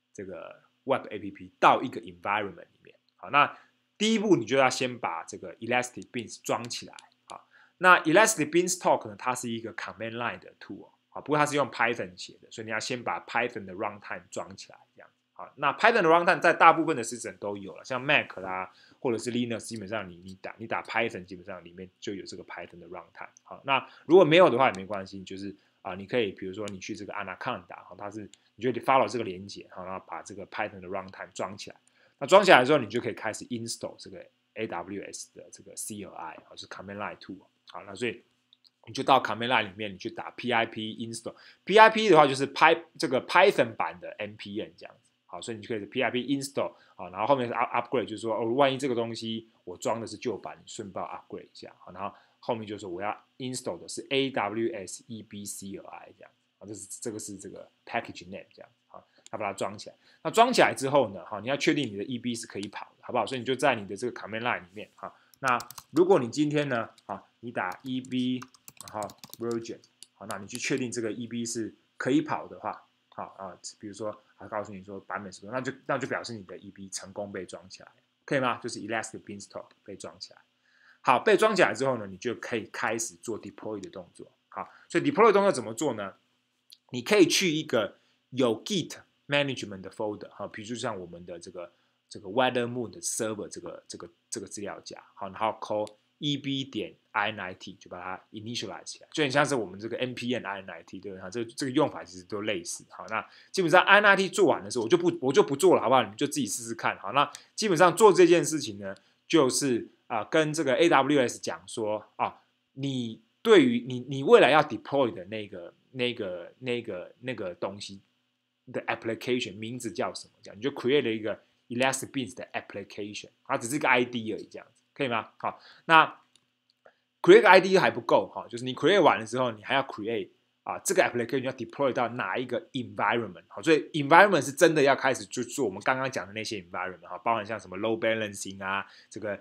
web app 到一个 environment 里面。好，那第一步你就要先把这个 Elastic Beans 装起来。好，那 Elastic Beanstalk 呢，它是一个 command line 的 tool。不过它是用 Python 写的，所以你要先把 Python 的 runtime 装起来，这样。那 Python 的 runtime 在大部分的 system 都有了，像 Mac 啦，或者是 Linux， 基本上你打 Python， 基本上里面就有这个 Python 的 runtime。好，那如果没有的话也没关系，就是你可以比如说你去这个 Anaconda， 它是你就 follow 这个连结，然后把这个 Python 的 runtime 装起来。那装起来之后，你就可以开始 install 这个 AWS 的这个 CLI， 就是 command line tool。 好，那所以你就到 command line 里面，你去打 pip install。pip 的话就是这个 Python 版的 npm 这样子。好，所以你就可以 pip install 好，然后后面是 upgrade， 就是说万一这个东西我装的是旧版，你顺便 upgrade 一下。好，然后后面就是说我要 install 的是 AWS EBCLI 这样。好，这个是这个 package name 这样。好，要把它装起来。那装起来之后呢，好，你要确定你的 EB 是可以跑的，好不好？所以你就在你的这个 command line 里面，好，那如果你今天呢，好，你打 EB 然后 version， 好，那你去确定这个 EB 是可以跑的话，好啊，比如说它告诉你说版本是多，那就表示你的 EB 成功被装起来，可以吗？就是 Elastic Beanstalk 被装起来。好，被装起来之后呢，你就可以开始做 deploy 的动作。好，所以 deploy 的动作怎么做呢？你可以去一个有 Git management 的 folder， 好，比如说像我们的这个 Weather Moon 的 server 这个资料夹，好，然后 call eb.init 就把它 initialize 起来，就很像是我们这个 npm init， 对吧？这个用法其实都类似。好，那基本上 init 做完的时候，我就不做了，好不好？你们就自己试试看。好，那基本上做这件事情呢，就是跟这个 AWS 讲说你对于你未来要 deploy 的那个东西的 application 名字叫什么？这样你就 create 了一个 Elastic Beans 的 application， 它只是个 ID 而已，这样子可以吗？好，那 create 个 ID 还不够哈，就是你 create 完了之后，你还要 create 这个 application 要 deploy 到哪一个 environment， 好，所以 environment 是真的要开始就做我们刚刚讲的那些 environment 哈，包含像什么 load balancing 这个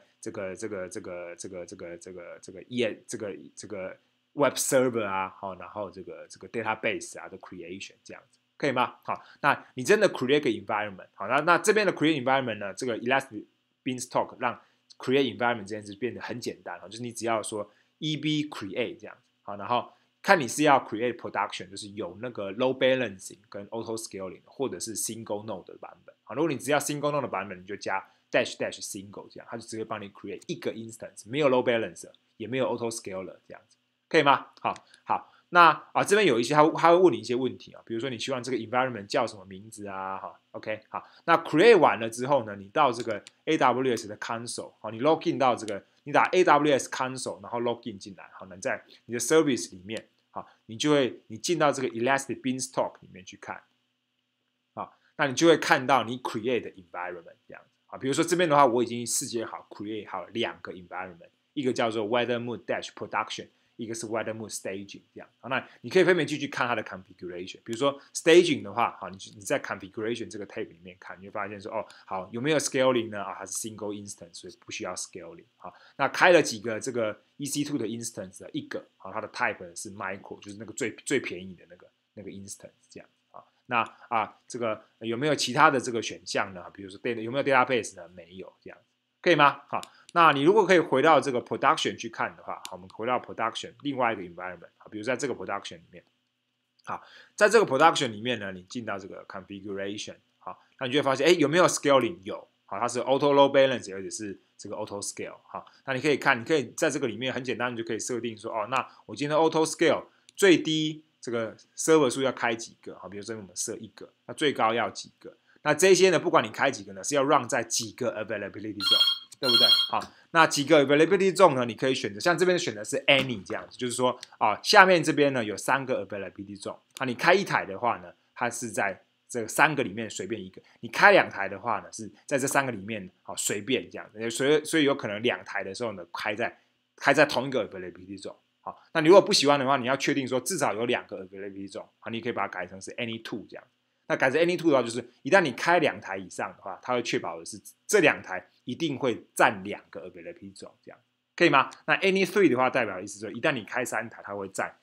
web server 好，然后这个 database 的 creation 这样子。可以吗？好，那你真的 create 个 environment， 好，那这边的 create environment 呢，这个 Elastic Beanstalk 让 create environment 这件事变得很简单，就是你只要说 eb create 这样子，好，然后看你是要 create production， 就是有那个 load balancing 跟 auto scaling， 或者是 single node 的版本，好，如果你只要 single node 的版本，你就加 --single 这样，它就直接帮你 create 一个 instance， 没有 load balancer， 也没有 auto scaler 这样子，可以吗？好。那这边有一些他会问你一些问题比如说你希望这个 environment 叫什么名字OK 好，那 create 完了之后呢，你到这个 AWS 的 console， 好，你 login 到这个，你打 AWS console， 然后 login 进来，好，那在你的 service 里面，好，你进到这个 Elastic Beanstalk 里面去看，好，那你就会看到你 create 的 environment 这样子，好，比如说这边的话，我已经设计好 create 好2个 environment， 一个叫做 Weather Mood Dash Production。一个是 Weather Mood Staging 这样，好，那你可以分别去看它的 configuration。比如说 Staging 的话，好，你在 configuration 这个 tab 里面看，你会发现说，好，有没有 scaling 呢？它是 single instance， 所以不需要 scaling。好，那开了几个这个 EC2 的 instance 的一个，好，它的 type 是 micro， 就是那个最便宜的那个 instance 这样。好，那这个有没有其他的这个选项呢？比如说有没有 database 呢？没有，这样可以吗？好。那你如果可以回到这个 production 去看的话，好，我们回到 production 另外一个 environment， 好，比如在这个 production 里面，好，在这个 production 里面呢，你进到这个 configuration， 好，那你就会发现，有没有 scaling？ 有，好，它是 auto load balance， 而且是这个 auto scale， 好，那你可以看，你可以在这个里面很简单，你就可以设定说，那我今天 auto scale 最低这个 server 数要开几个，好，比如说我们设1个，那最高要几个，那这些呢，不管你开几个呢，是要 run 在几个 availability zone。对不对？好，那几个 availability zone 呢？你可以选择，像这边选的是 any 这样子，就是说下面这边呢有3个 availability zone，你开1台的话呢，它是在这3个里面随便一个；你开2台的话呢，是在这3个里面随便这样子，所以有可能2台的时候呢，开在同一个 availability zone。好，那你如果不喜欢的话，你要确定说至少有2个 availability zone，好，你可以把它改成是 any 2这样。那改成 any 2的话，就是一旦你开2台以上的话，它会确保的是这2台一定会占2个 availability zone， 这样可以吗？那 any 3的话，代表的意思说，一旦你开3台，它会占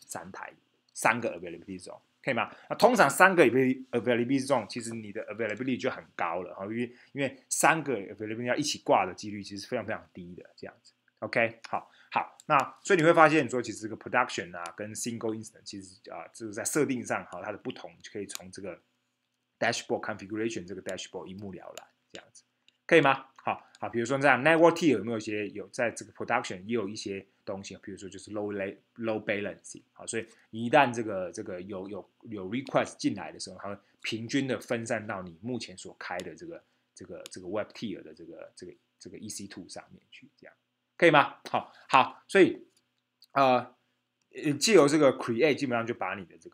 3个 availability zone， 可以吗？那通常3个 availability zone， 其实你的 availability 就很高了，因为3个 availability 要一起挂的几率其实非常非常低的，这样子。OK， 好，那所以你会发现说，其实这个 production 跟 single instance 其实就是在设定上它的不同，就可以从这个dashboard configuration 这个 dashboard 一目了然，这样子可以吗？好，比如说这样 network tier 有没有一些在这个 production 也有一些东西，比如说就是 low balancing， 好，所以你一旦这个有 request 进来的时候，它会平均的分散到你目前所开的这个 web tier 的这个EC2 上面去，这样可以吗？好，所以藉由这个 create 基本上就把你的这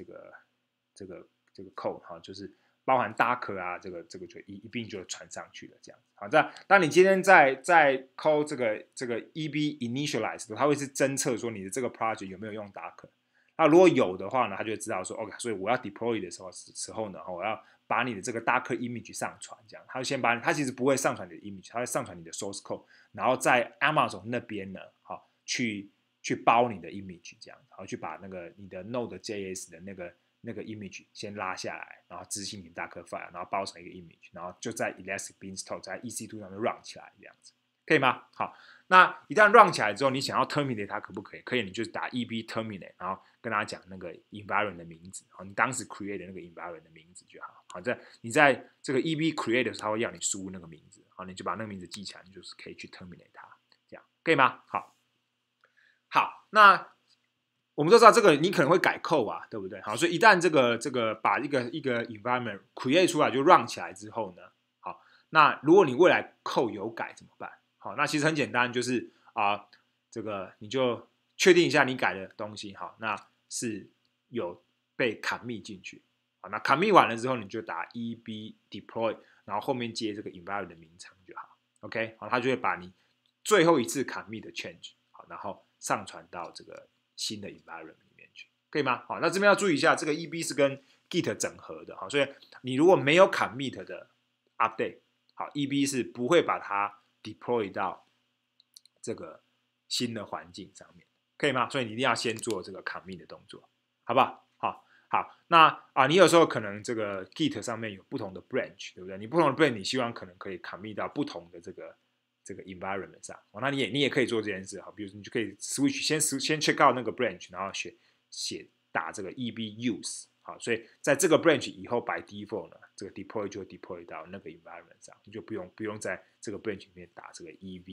个 code 哈，就是包含 Docker 啊，这个就一并就传上去了这样子。好，当你今天在 code 这个 EB initialize 它会是侦测说你的这个 project 有没有用 Docker。那如果有的话呢，它就会知道说 OK， 所以我要 deploy 的时候呢，我要把你的这个 Docker image 上传，这样，它就先它其实不会上传你的 image， 它会上传你的 source code， 然后在 Amazon 那边呢，好去包你的 image 这样，然后去把你的 Node.js 的那个 image 先拉下来，然后执行你 Docker file， 然后包成一个 image， 然后就在 Elastic Beanstalk 在 EC2 上面 run 起来这样子，可以吗？好，那一旦 run 起来之后，你想要 terminate 它可不可以？可以，你就打 EB terminate， 然后跟他讲那个 environment 的名字，好，你当时 create 的那个 environment 的名字就好。好，你在这个 EB create 的时候，他会要你输入那个名字，好，你就把那个名字记起来，你就是可以去 terminate 它，这样可以吗？好，那我们都知道这个你可能会改 code 啊，对不对？好，所以一旦这个把一个 environment create 出来就 run 起来之后呢，好，那如果你未来 code 有改怎么办？好，那其实很简单，就是这个你就确定一下你改的东西，好，那是有被 commit 进去，好，那 commit 完了之后，你就打 EB deploy， 然后后面接这个 environment 的名称就好 ，OK， 好，它就会把你最后一次 commit 的 change， 好，然后上传到这个新的 environment 里面去，可以吗？好，那这边要注意一下，这个 EB 是跟 Git 整合的，好，所以你如果没有 commit 的 update， 好 ，EB 是不会把它 deploy 到这个新的环境上面，可以吗？所以你一定要先做这个 commit 的动作，好不好？好，那你有时候可能这个 Git 上面有不同的 branch， 对不对？你不同的 branch， 你希望可能可以 commit 到不同的这个 environment 上，那你也可以做这件事，好，比如说你就可以 switch 先 check out 那个 branch， 然后打这个 EB use， 好，所以在这个 branch 以后 by default 呢，这个 deploy 就会 deploy 到那个 environment 上，你就不用在这个 branch 里面打这个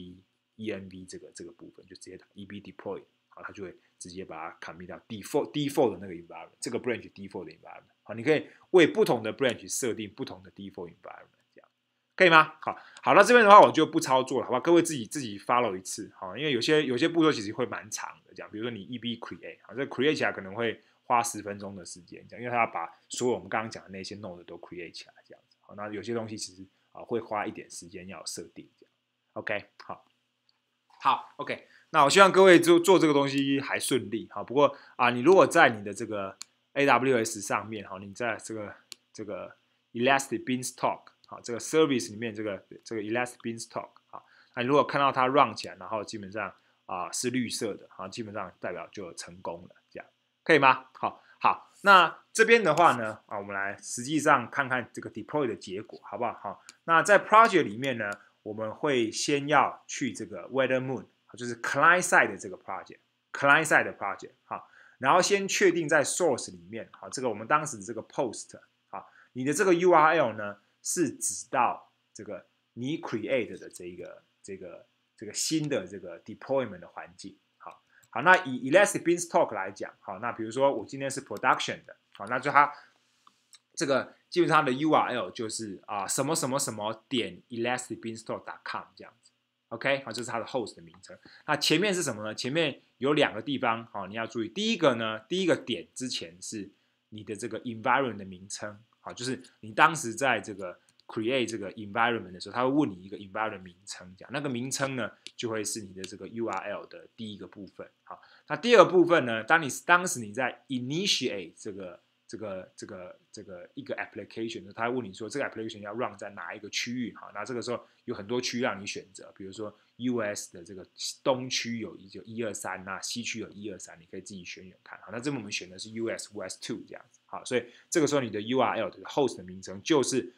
env 这个部分，就直接打 EB deploy， 好，它就会直接把它 commit 到 default 的那个 environment， 这个 branch default 的 environment， 好，你可以为不同的 branch 设定不同的 default environment， 这样可以吗？好，那这边的话我就不操作了，好吧？各位自己 follow 一次，好，因为有些步骤其实会蛮长的，这样，比如说你 EB create， 好，这 create 起来可能会花10分钟的时间，这样，因为它要把所有我们刚刚讲的那些 node 都 create 起来，这样子，好，那有些东西其实会花一点时间要设定，这样 ，OK， 好 ，OK， 那我希望各位做这个东西还顺利，好，不过你如果在你的这个 AWS 上面，好，你在这个 Elastic Beanstalk， 好，这个 service 里面这个 Elastic Beanstalk， 好，那你如果看到它 run 起来，然后基本上是绿色的，好，基本上代表就成功了，这样可以吗？好，那这边的话呢，我们来实际上看看这个 deploy 的结果，好不好？好，那在 project 里面呢，我们会先要去这个 weathermoon， 就是 client side 的这个 project，client side 的 project， 好，然后先确定在 source 里面，好，这个我们当时这个 post， 好，你的这个 URL 呢是指到这个你 create 的这个新的这个 deployment 的环境，好，那以 Elastic Beanstalk 来讲，好，那比如说我今天是 production 的，好，那就它这个基本上它的 URL 就是什么什么什么点 elasticbeanstalk.com 这样子 ，OK， 好，这是它的 host 的名称。那前面是什么呢？前面有2个地方，好，你要注意。第一个点之前是你的这个 environment 的名称，好，就是你当时在这个 create 这个 environment 的时候，它会问你一个 environment 名称，这样，那个名称呢就会是你的这个 URL 的第一个部分，好，那第二个部分呢，当时你在 initiate 这个一个 application， 他会问你说这个 application 要 run 在哪一个区域，好，那这个时候有很多区让你选择，比如说 US 的这个东区有123，那西区有123，你可以自己选看，好，那这边我们选的是 US West 2这样子，好，所以这个时候你的 URL 的 host 的名称就是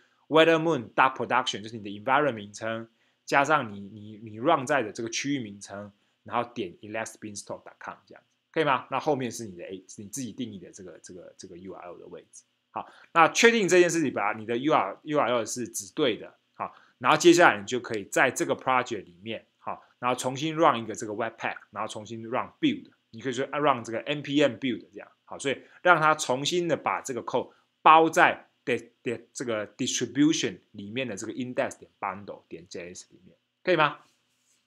weathermoon.production， 就是你的 environment 名称加上你 run 在的这个区域名称，然后点 elasticbeanstalk.com 这样子。可以吗？那后面是你自己定义的这个 URL 的位置。好，那确定这件事情，把你的 URL 是指对的，好，然后接下来你就可以在这个 project 里面，好，然后重新 run 一个这个 webpack， 然后重新 run build， 你可以说 run 这个 npm build 这样，好，所以让它重新的把这个 code 包在这个 distribution 里面的这个 index.bundle.js 里面，可以吗？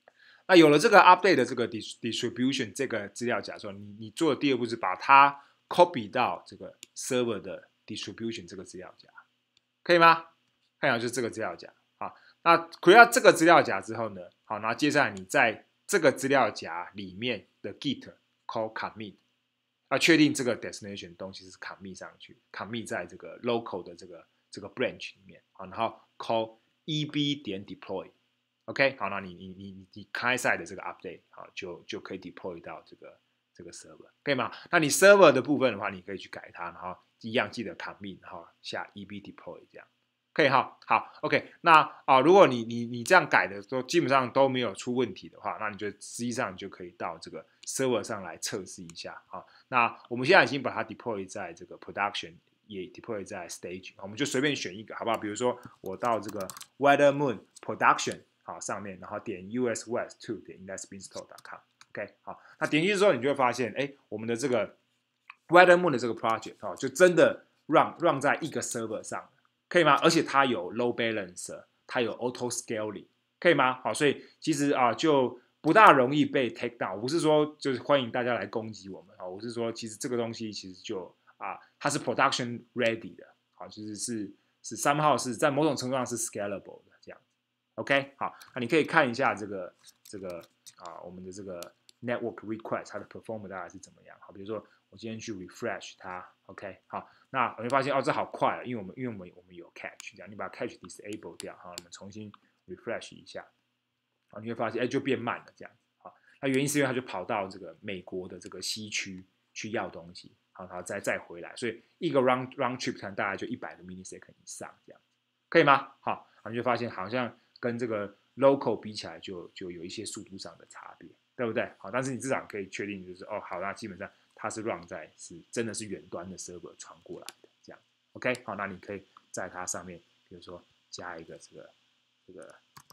那有了这个 update 的这个 distribution 这个资料夹之后，你做的第二步是把它 copy 到这个 server 的 distribution 这个资料夹，可以吗？看一下就是这个资料夹。好，那 create 到这个资料夹之后呢，好，然后接下来你在这个资料夹里面的 git call commit， 要确定这个 destination 东西是 commit 上去 ，commit 在这个 local 的这个 branch 里面，好，然后 call eb 点 deploy。OK， 好，那你开赛的这个 update 好就可以 deploy 到这个 server， 可以吗？那你 server 的部分的话，你可以去改它，然后一样记得 commit， 然后下 eb deploy 这样，可以哈。好 ，OK， 那如果你这样改的都基本上都没有出问题的话，那你就实际上就可以到这个 server 上来测试一下啊。那我们现在已经把它 deploy 在这个 production， 也 deploy 在 staging， 我们就随便选一个，好不好？比如说我到这个 Weather Moon Production。好，上面然后点 US West 2点 indexbeanstalk.com，OK， 好，那点进去之后，你就会发现，哎，我们的这个 Weather Moon 的这个 project 哦，就真的 run 在一个 server 上，可以吗？而且它有 load balancer， 它有 auto scaling， 可以吗？好，所以其实就不大容易被 take down。我不是说就是欢迎大家来攻击我们啊，我是说其实这个东西其实就它是 production ready 的，好，就是是somehow是在某种程度上是 scalable 的这样。OK， 好，那你可以看一下这个我们的这个 network request 它的 performance 大概是怎么样。好，比如说我今天去 refresh 它 ，OK， 好，那我会发现这好快啊，因为我们有 cache， 这样你把 cache disable 掉，好，我们重新 refresh 一下，好，你会发现就变慢了这样。好，那原因是因为它就跑到这个美国的这个西区去要东西，好，然后再回来，所以一个 round trip 大概就100个 millisecond 以上这样，可以吗？好，你就发现好像跟这个 local 比起来就有一些速度上的差别，对不对？好，但是你至少可以确定就是好，那基本上它是 run 在真的是远端的 server 传过来的这样 ，OK， 好，那你可以在它上面，比如说加一个这个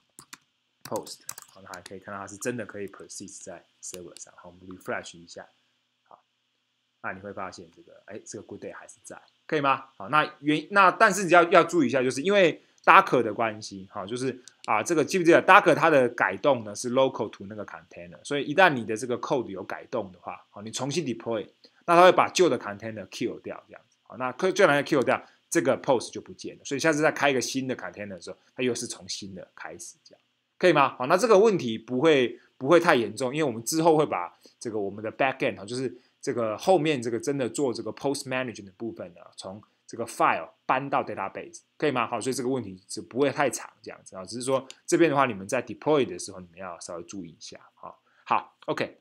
post， 好，那还可以看到它是真的可以 persist 在 server 上，好，我们 refresh 一下，好，那你会发现这个 good day 还是在，可以吗？好，那但是你要注意一下，就是因为Docker 的关系，好，就是这个记不记得 Docker 它的改动呢是 local to 那个 container， 所以一旦你的这个 code 有改动的话，好，你重新 deploy， 那它会把旧的 container kill 掉，这样子，好，那旧的 container kill 掉，这个 post 就不见了，所以下次再开一个新的 container 的时候，它又是从新的开始，这样可以吗？好，那这个问题不会太严重，因为我们之后会把这个我们的 backend， 就是这个后面这个真的做这个 post management 的部分呢，从这个 file 搬到 database 可以吗？好，所以这个问题是不会太长这样子啊，只是说这边的话，你们在 deploy 的时候，你们要稍微注意一下。好 ，OK，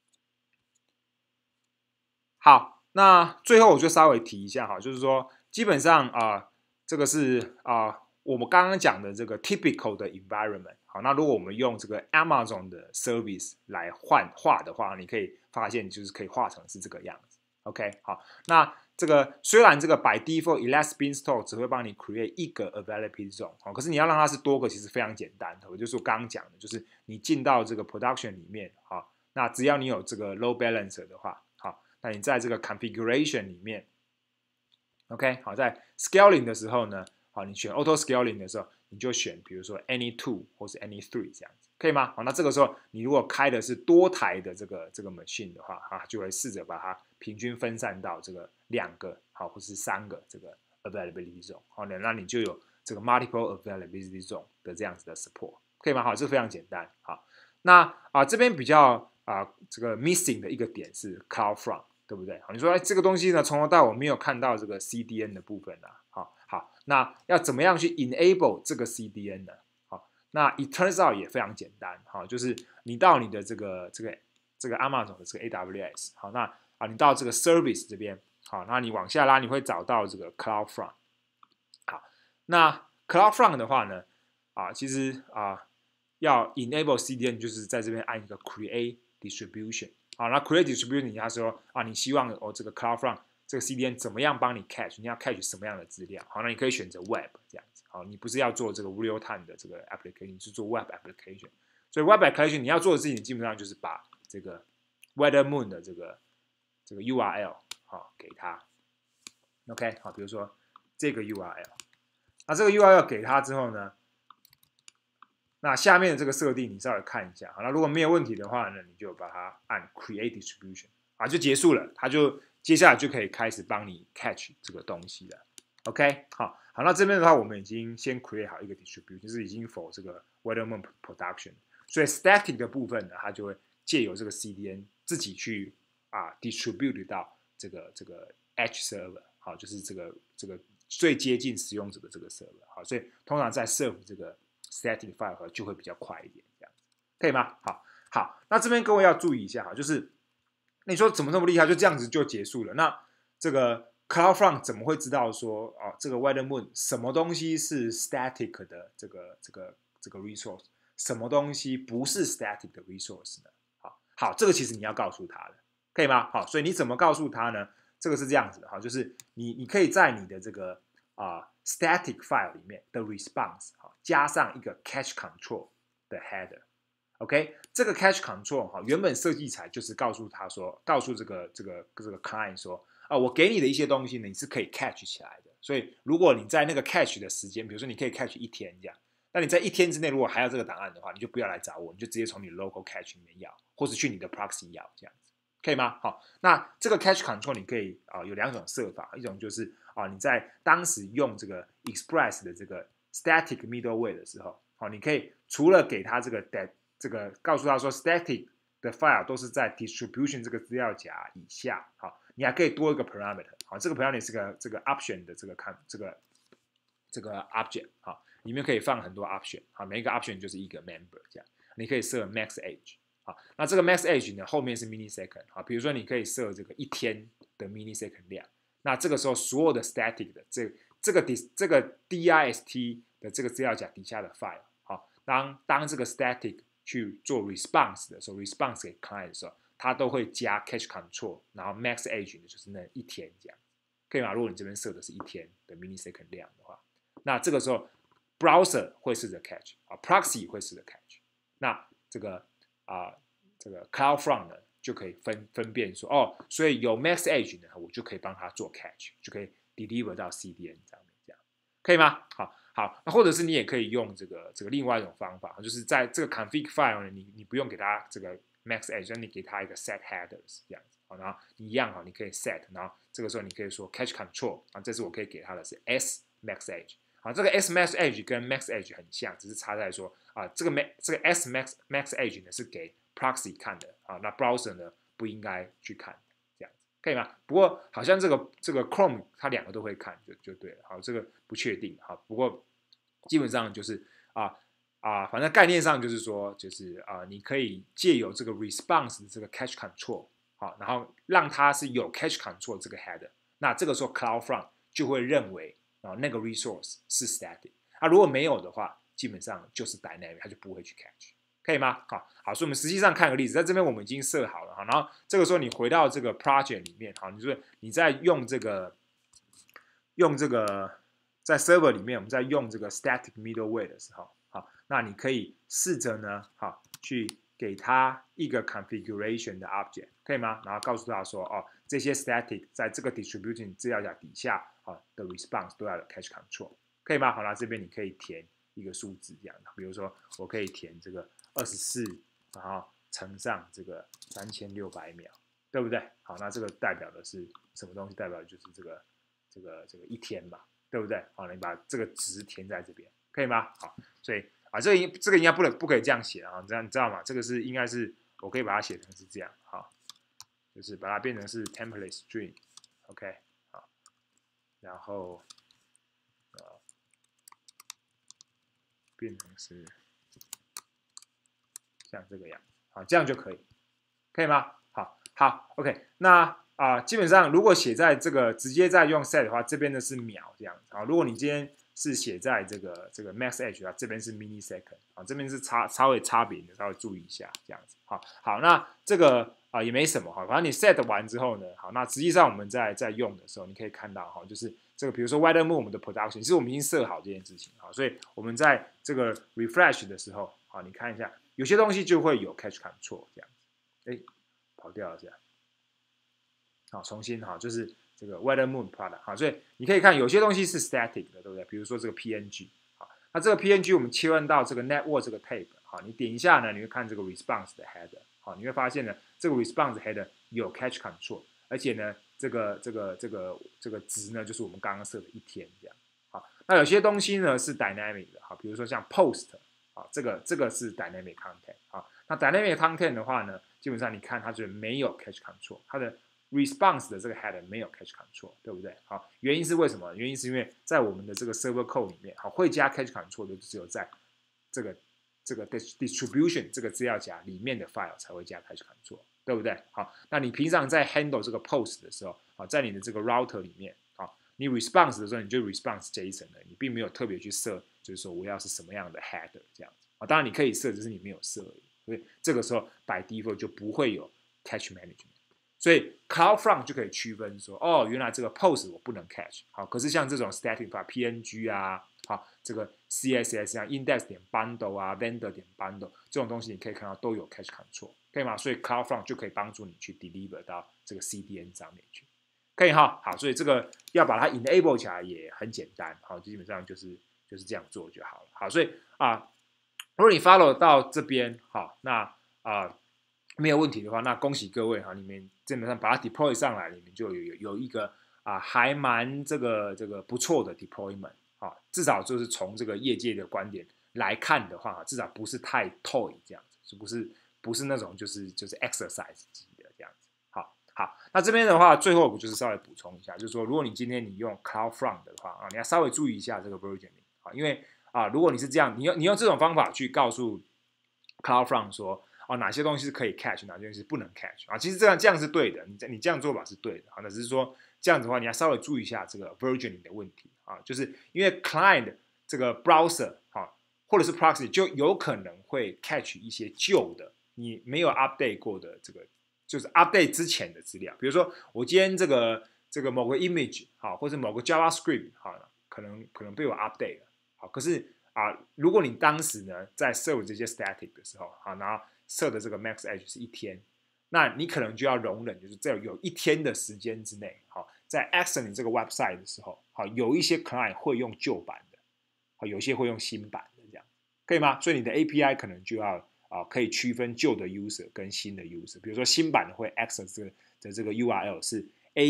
好，那最后我就稍微提一下哈，就是说基本上这个是我们刚刚讲的这个 typical 的 environment。好，那如果我们用这个 Amazon 的 service 来画的话，你可以发现就是可以画成是这个样子。OK， 好，那这个虽然这个 by default Elastic Beanstalk 只会帮你 create 一个 availability zone， 可是你要让它是多个，其实非常简单的。就是我刚刚讲的，就是你进到这个 production 里面，好，那只要你有这个 load balancer 的话，好，那你在这个 configuration 里面 ，OK， 好，在 scaling 的时候呢，好，你选 auto scaling 的时候，你就选比如说 any 2或是 any 3这样子，可以吗？好，那这个时候你如果开的是多台的这个 machine 的话，就会试着把它平均分散到这个2个好或是3个这个 availability zone， 好，那你就有这个 multiple availability zone 的这样子的 support， 可以吗？好，这个非常简单。好，那这边比较这个 missing 的一个点是 CloudFront， 对不对？好，你说这个东西呢，从头到尾没有看到这个 CDN 的部分啊。好，那要怎么样去 enable 这个 CDN 呢？好，那 it turns out 也非常简单，好，就是你到你的这个 Amazon 的这个 AWS， 好，那你到这个 service 这边，好，那你往下拉，你会找到这个 CloudFront。好，那 CloudFront 的话呢，其实要 enable CDN 就是在这边按一个 create distribution。好，那 create distribution 你要说你希望这个 CloudFront 这个 CDN 怎么样帮你 catch？ 你要 catch 什么样的资料？好，那你可以选择 Web 这样子。好，你不是要做这个 real time 的这个 application， 你是做 Web application。所以 Web application 你要做的事情基本上就是把这个 Weather Moon 的这个 URL 好给它。OK， 好，比如说这个 URL， 那这个 URL 给它之后呢， 那下面的这个设定你稍微看一下，好，那如果没有问题的话呢，你就把它按 Create Distribution 啊，就结束了，它就接下来就可以开始帮你 catch 这个东西了。OK， 好，那这边的话，我们已经先 create 好一个 distribution， 就是已经 for 这个 Weatherman production， 所以 static 的部分呢，它就会借由这个 CDN 自己去distribute 到这个 Edge server， 好，就是这个最接近使用者的这个 server， 好，所以通常在 serve 这个 static file 就会比较快一点，这样子可以吗？好，那这边各位要注意一下哈，就是你说怎么那么厉害，就这样子就结束了？那这个 CloudFront 怎么会知道说这个 Weatherman 什么东西是 static 的这个 resource， 什么东西不是 static 的 resource 呢？好，这个其实你要告诉他的，可以吗？好，所以你怎么告诉他呢？这个是这样子的哈，就是你可以在你的这个static file 里面的 response 加上一个 catch control 的 header。OK， 这个 catch control 原本设计起来就是告诉他说，告诉这个 client 说，我给你的一些东西呢，你是可以 catch 起来的。所以如果你在那个 catch 的时间，比如说你可以 catch 1天这样，那你在1天之内如果还要这个档案的话，你就不要来找我，你就直接从你的 local cache 里面要，或是去你的 proxy 要这样子，可以吗？好，那这个 catch control 你可以有2种设法，一种就是你在当时用这个 express 的这个 static middleware 的时候，你可以除了给他这个告诉他说 static 的 file 都是在 distribution 这个资料夹以下，好，你还可以多一个 parameter， 好，这个 parameter 是这个 option 的这个 object， 好，里面可以放很多 option， 好，每一个 option 就是一个 member 这样，你可以设 max age， 好，那这个 max age 呢后面是 millisecond， 好，比如说你可以设这个1天的 millisecond 量，那这个时候所有的 static 的这个 dist 的这个资料夹底下的 file， 好，当这个 static 去做 response 的时候 ，response 给 client 的时候，它都会加 catch control， 然后 max age 呢就是那1天这样，可以吗？如果你这边设的是1天的 millisecond 量的话，那这个时候 browser 会试着 catch，proxy 会试着 catch， 那这个CloudFront 呢就可以分辨说，所以有 max age 呢，我就可以帮他做 catch， 就可以 deliver 到 CDN 上面，这样可以吗？好，那或者是你也可以用这个另外一种方法，就是在这个 config file 呢，你不用给他这个 max age， 你给他一个 set headers 这样子，然后你一样你可以 set， 然后这个时候你可以说 catch control， 这次我可以给他的是 s max age， 好，这个 s max age 跟 max age 很像，只是差在说这个 s max age 呢是给 proxy 看的，那 browser 呢不应该去看。可以吗？不过好像这个 Chrome 它2个都会看，就对了。好，这个不确定。好，不过基本上就是反正概念上就是说，就是你可以借由这个 response 的这个 catch control， 好，然后让它是有 catch control 这个 header， 那这个时候 CloudFront 就会认为那个 resource 是 static， 如果没有的话，基本上就是 dynamic， 它就不会去 catch。可以吗？好，所以我们实际上看个例子，在这边我们已经设好了，然后这个时候你回到这个 project 里面，好，你说你在用这个在 server 里面，我们在用这个 static middleware 的时候，好，那你可以试着呢，好，去给它一个 configuration 的 object， 可以吗？然后告诉他说，这些 static 在这个 distribution 资料夹底下，的 response 都要有 catch control， 可以吗？好，那这边你可以填一个数字这样的，比如说我可以填这个24，然后乘上这个3600秒，对不对？好，那这个代表的是什么东西？代表的就是这个1天嘛，对不对？好，你把这个值填在这边，可以吗？好，所以这个应该不可以这样写啊，这样你知道吗？这个是应该是我可以把它写成是这样，好，就是把它变成是 template string，OK， 好，然后变成是像这个样子，好，这样就可以吗？好 ，OK， 那基本上如果写在这个直接在用 set 的话，这边的是秒这样子，好，如果你今天是写在这个 max age 这边是 millisecond， 这边是稍微差别的，稍微注意一下这样子，好，那这个也没什么，反正你 set 完之后呢，好，那实际上我们在用的时候，你可以看到就是这个比如说 Weatherman 的 production， 其实我们已经设好这件事情，好，所以我们在这个 refresh 的时候，好，你看一下，有些东西就会有 catch control 这样子，跑掉了这样，好，重新好，就是这个 Weatherman product， 好，所以你可以看有些东西是 static 的，对不对？比如说这个 PNG， 好， 那这个 PNG 我们切换到这个 network 这个 tape， 好，你点一下呢，你会看这个 response 的 header， 好，你会发现呢，这个 response header 有 cache control， 而且呢，这个值呢，就是我们刚刚设的1天这样。好，那有些东西呢是 dynamic 的，好，比如说像 post， 好，这个是 dynamic content， 好，那 dynamic content 的话呢，基本上你看它就没有 cache control， 它的 response 的这个 header 没有 cache control， 对不对？好，原因是为什么？原因是因为在我们的这个 server code 里面，好，会加 cache control 的只有在这个 distribution 这个资料夹里面的 file 才会加 cache control， 对不对？好，那你平常在 handle 这个 post 的时候，好，在你的这个 router 里面，好，你 response 的时候你就 response JSON 了，你并没有特别去设，就是说我要是什么样的 header 这样子。当然你可以设，只是你没有设而已。所以这个时候 by default 就不会有 cache management。所以 CloudFront 就可以区分说，哦，原来这个 post 我不能 cache， 好，可是像这种 static file PNG 啊，好，这个 CSS 像 index 点 bundle 啊 vendor 点 bundle 这种东西，你可以看到都有 cache control， 可以吗？所以 CloudFront 就可以帮助你去 deliver 到这个 CDN 上面去，可以哈。好，所以这个要把它 enable 起来也很简单，好，基本上就是这样做就好了。好，所以如果你 follow 到这边，好，那没有问题的话，那恭喜各位哈，你们基本上把它 deploy 上来，你们就有一个还蛮这个不错的 deployment 啊，至少就是从这个业界的观点来看的话，至少不是太 toy 这样子，是不是那种就是 exercise 级的这样子。好，那这边的话，最后我就是稍微补充一下，就是说，如果你今天你用 CloudFront 的话啊，你要稍微注意一下这个 versioning 啊，因为如果你是这样，你用这种方法去告诉 CloudFront 说，哪些东西是可以 catch， 哪些东西是不能 catch 啊？其实这样是对的，你这样做法是对的啊。那只是说这样子的话，你要稍微注意一下这个 versioning 的问题啊，就是因为 client 这个 browser 或者是 proxy 就有可能会 catch 一些旧的，你没有 update 过的这个，就是 update 之前的资料。比如说我今天这个某个 image 或者某个 JavaScript 可能被我 update 了，好，可是如果你当时呢在 serve 这些 static 的时候，然后设的这个 max edge 是1天，那你可能就要容忍，就是在有1天的时间之内，在 access 你这个 website 的时候，有一些 client 会用旧版的，有些会用新版的，这样可以吗？所以你的 API 可能就要可以区分旧的 user 跟新的 user， 比如说新版的会 access 的这个 URL 是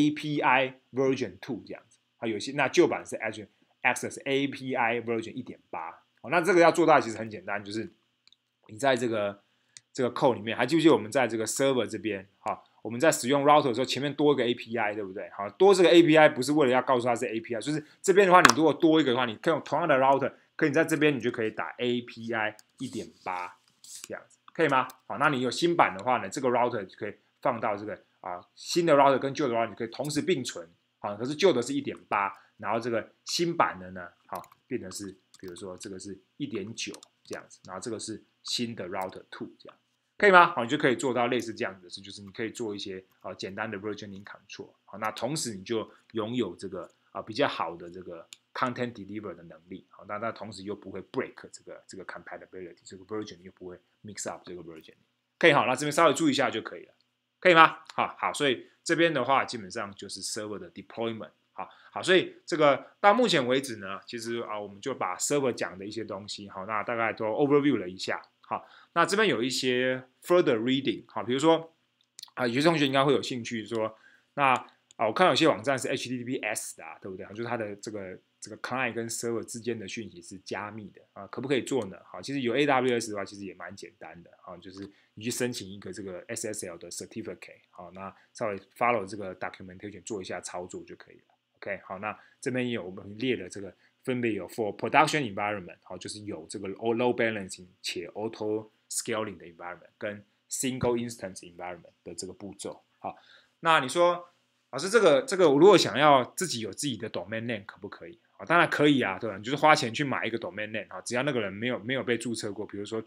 API version 2这样子，有些那旧版是 access API version 1.8，那这个要做到其实很简单，就是你在这个 code 里面，还记不记得我们在这个 server 这边，我们在使用 router 的时候，前面多一个 API， 对不对？好，多这个 API 不是为了要告诉它是 API， 就是这边的话，你如果多一个的话，你可以用同样的 router， 可以在这边你就可以打 API 1.8这样子，可以吗？好，那你有新版的话呢，这个 router 就可以放到这个新的 router 跟旧的 router 可以同时并存，可是旧的是 1.8， 然后这个新版的呢，变成是比如说这个是 1.9 这样子，然后这个是新的 router 2这样。可以吗？好，你就可以做到类似这样子的事，就是你可以做一些简单的 versioning control，好，那同时你就拥有这个比较好的这个 content deliver 的能力，好，那同时又不会 break 这个 compatibility， 这个 version 又不会 mix up 这个 version， 可以好，那这边稍微注意一下就可以了，可以吗？好，所以这边的话基本上就是 server 的 deployment， 好，所以这个到目前为止呢，其实我们就把 server 讲的一些东西，好，那大概都 overview 了一下。好，那这边有一些 further reading， 好，比如说有些同学应该会有兴趣说，那我看有些网站是 HTTPS 的对不对？就是它的这个 client 跟 server 之间的讯息是加密的可不可以做呢？好，其实有 AWS 的话，其实也蛮简单的就是你去申请一个这个 SSL 的 certificate， 好，那稍微 follow 这个 documentation 做一下操作就可以了。OK， 好，那这边有我们列了这个。分别有 for production environment， 就是有这个 load balancing 且 auto scaling 的 environment 跟 single instance environment 的这个步骤。好，那你说老师这个我如果想要自己有自己的 domain name 可不可以？当然可以对吧？你就是花钱去买一个 domain name，只要那个人没有被注册过，比如说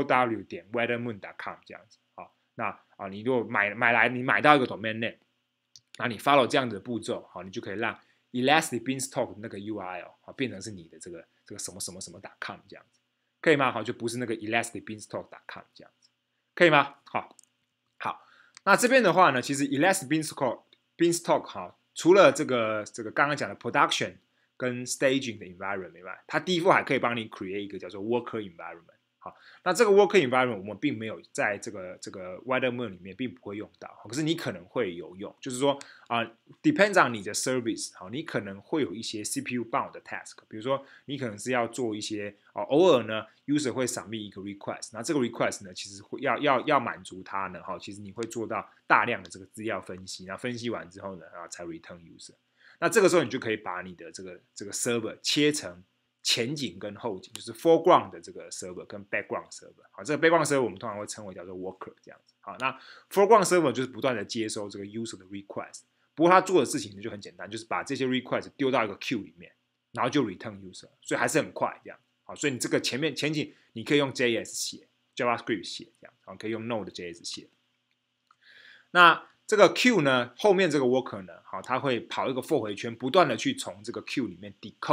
www.weathermoon.com 这样子。那你如果买来你买到一个 domain name， 那你 follow 这样子的步骤，你就可以让Elastic Beanstalk 那个 URL 变成是你的这个什么什么什么 .com 这样子，可以吗？好，就不是那个 Elastic Beanstalk.com 这样子，可以吗？好，那这边的话呢，其实 Elastic Beanstalk 除了这个刚刚讲的 production 跟 staging 的 environment， 明白？它 default 还可以帮你 create 一个叫做 worker environment。好，那这个 worker environment 我们并没有在这个 Weatherman 里面并不会用到，可是你可能会有用，就是说depends on 你的 service， 好，你可能会有一些 CPU bound 的 task， 比如说你可能是要做一些偶尔呢 user 会 submit 一个 request， 那这个 request 呢其实会要满足它呢，其实你会做到大量的这个资料分析，然后分析完之后呢，然后才 return user。那这个时候你就可以把你的这个 server 切成前景跟后景，就是 foreground 的这个 server 跟 background server。好，这个 background server 我们通常会称为叫做 worker 这样子。好，那 foreground server 就是不断的接收这个 user 的 request。不过他做的事情就很简单，就是把这些 request 丢到一个 queue 里面，然后就 return user， 所以还是很快这样。好，所以你这个前景你可以用 JS 写 ，JavaScript 写这样，好，可以用 Node.js 写。那这个 queue 呢，后面这个 worker 呢，好，它会跑一个 for 回圈，不断的去从这个 queue 里面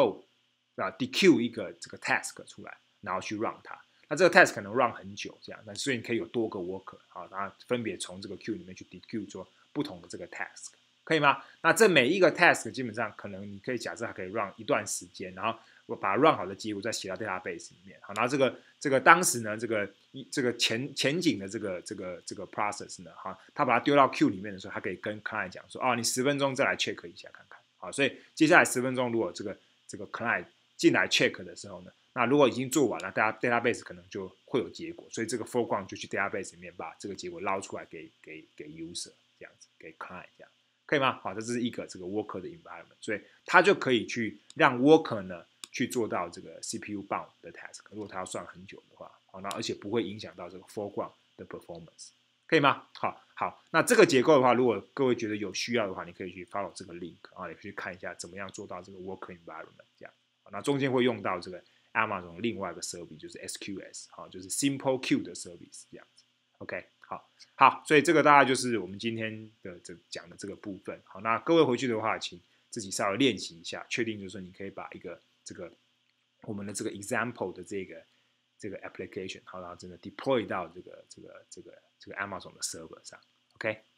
dequeue 一个这个 task 出来，然后去 run 它。那这个 task 可能 run 很久，这样，那所以你可以有多个 worker， 好，然后分别从这个 queue 里面去 dequeue 做不同的这个 task， 可以吗？那这每一个 task 基本上可能你可以假设它可以 run 一段时间，然后我把它 run 好的结果再写到 database 里面，好，然后这个当时呢，这个前景的这个 process 呢，哈，它把它丢到 queue 里面的时候，它可以跟 client 讲说，你10分钟再来 check 一下看看，好，所以接下来10分钟如果这个 client 进来 check 的时候呢，那如果已经做完了，database 可能就会有结果，所以这个 foreground 就去 database 里面把这个结果捞出来给 user 这样子，给 client 这样，可以吗？好，这是一个这个 worker 的 environment， 所以它就可以去让 worker 呢去做到这个 CPU bound 的 task， 如果它要算很久的话，好，那而且不会影响到这个 foreground 的 performance， 可以吗？好，那这个结构的话，如果各位觉得有需要的话，你可以去 follow 这个 link 啊，你去看一下怎么样做到这个 worker environment 这样，那中间会用到这个 Amazon 另外一个 service 就是 SQS， 好，就是 Simple Queue 的 service 这样子 ，OK， 好，所以这个大概就是我们今天的讲的这个部分。好，那各位回去的话，请自己稍微练习一下，确定就是说你可以把一个我们的这个 example 的这个 application， 好，然后真的 deploy 到这个 Amazon 的 server 上 ，OK。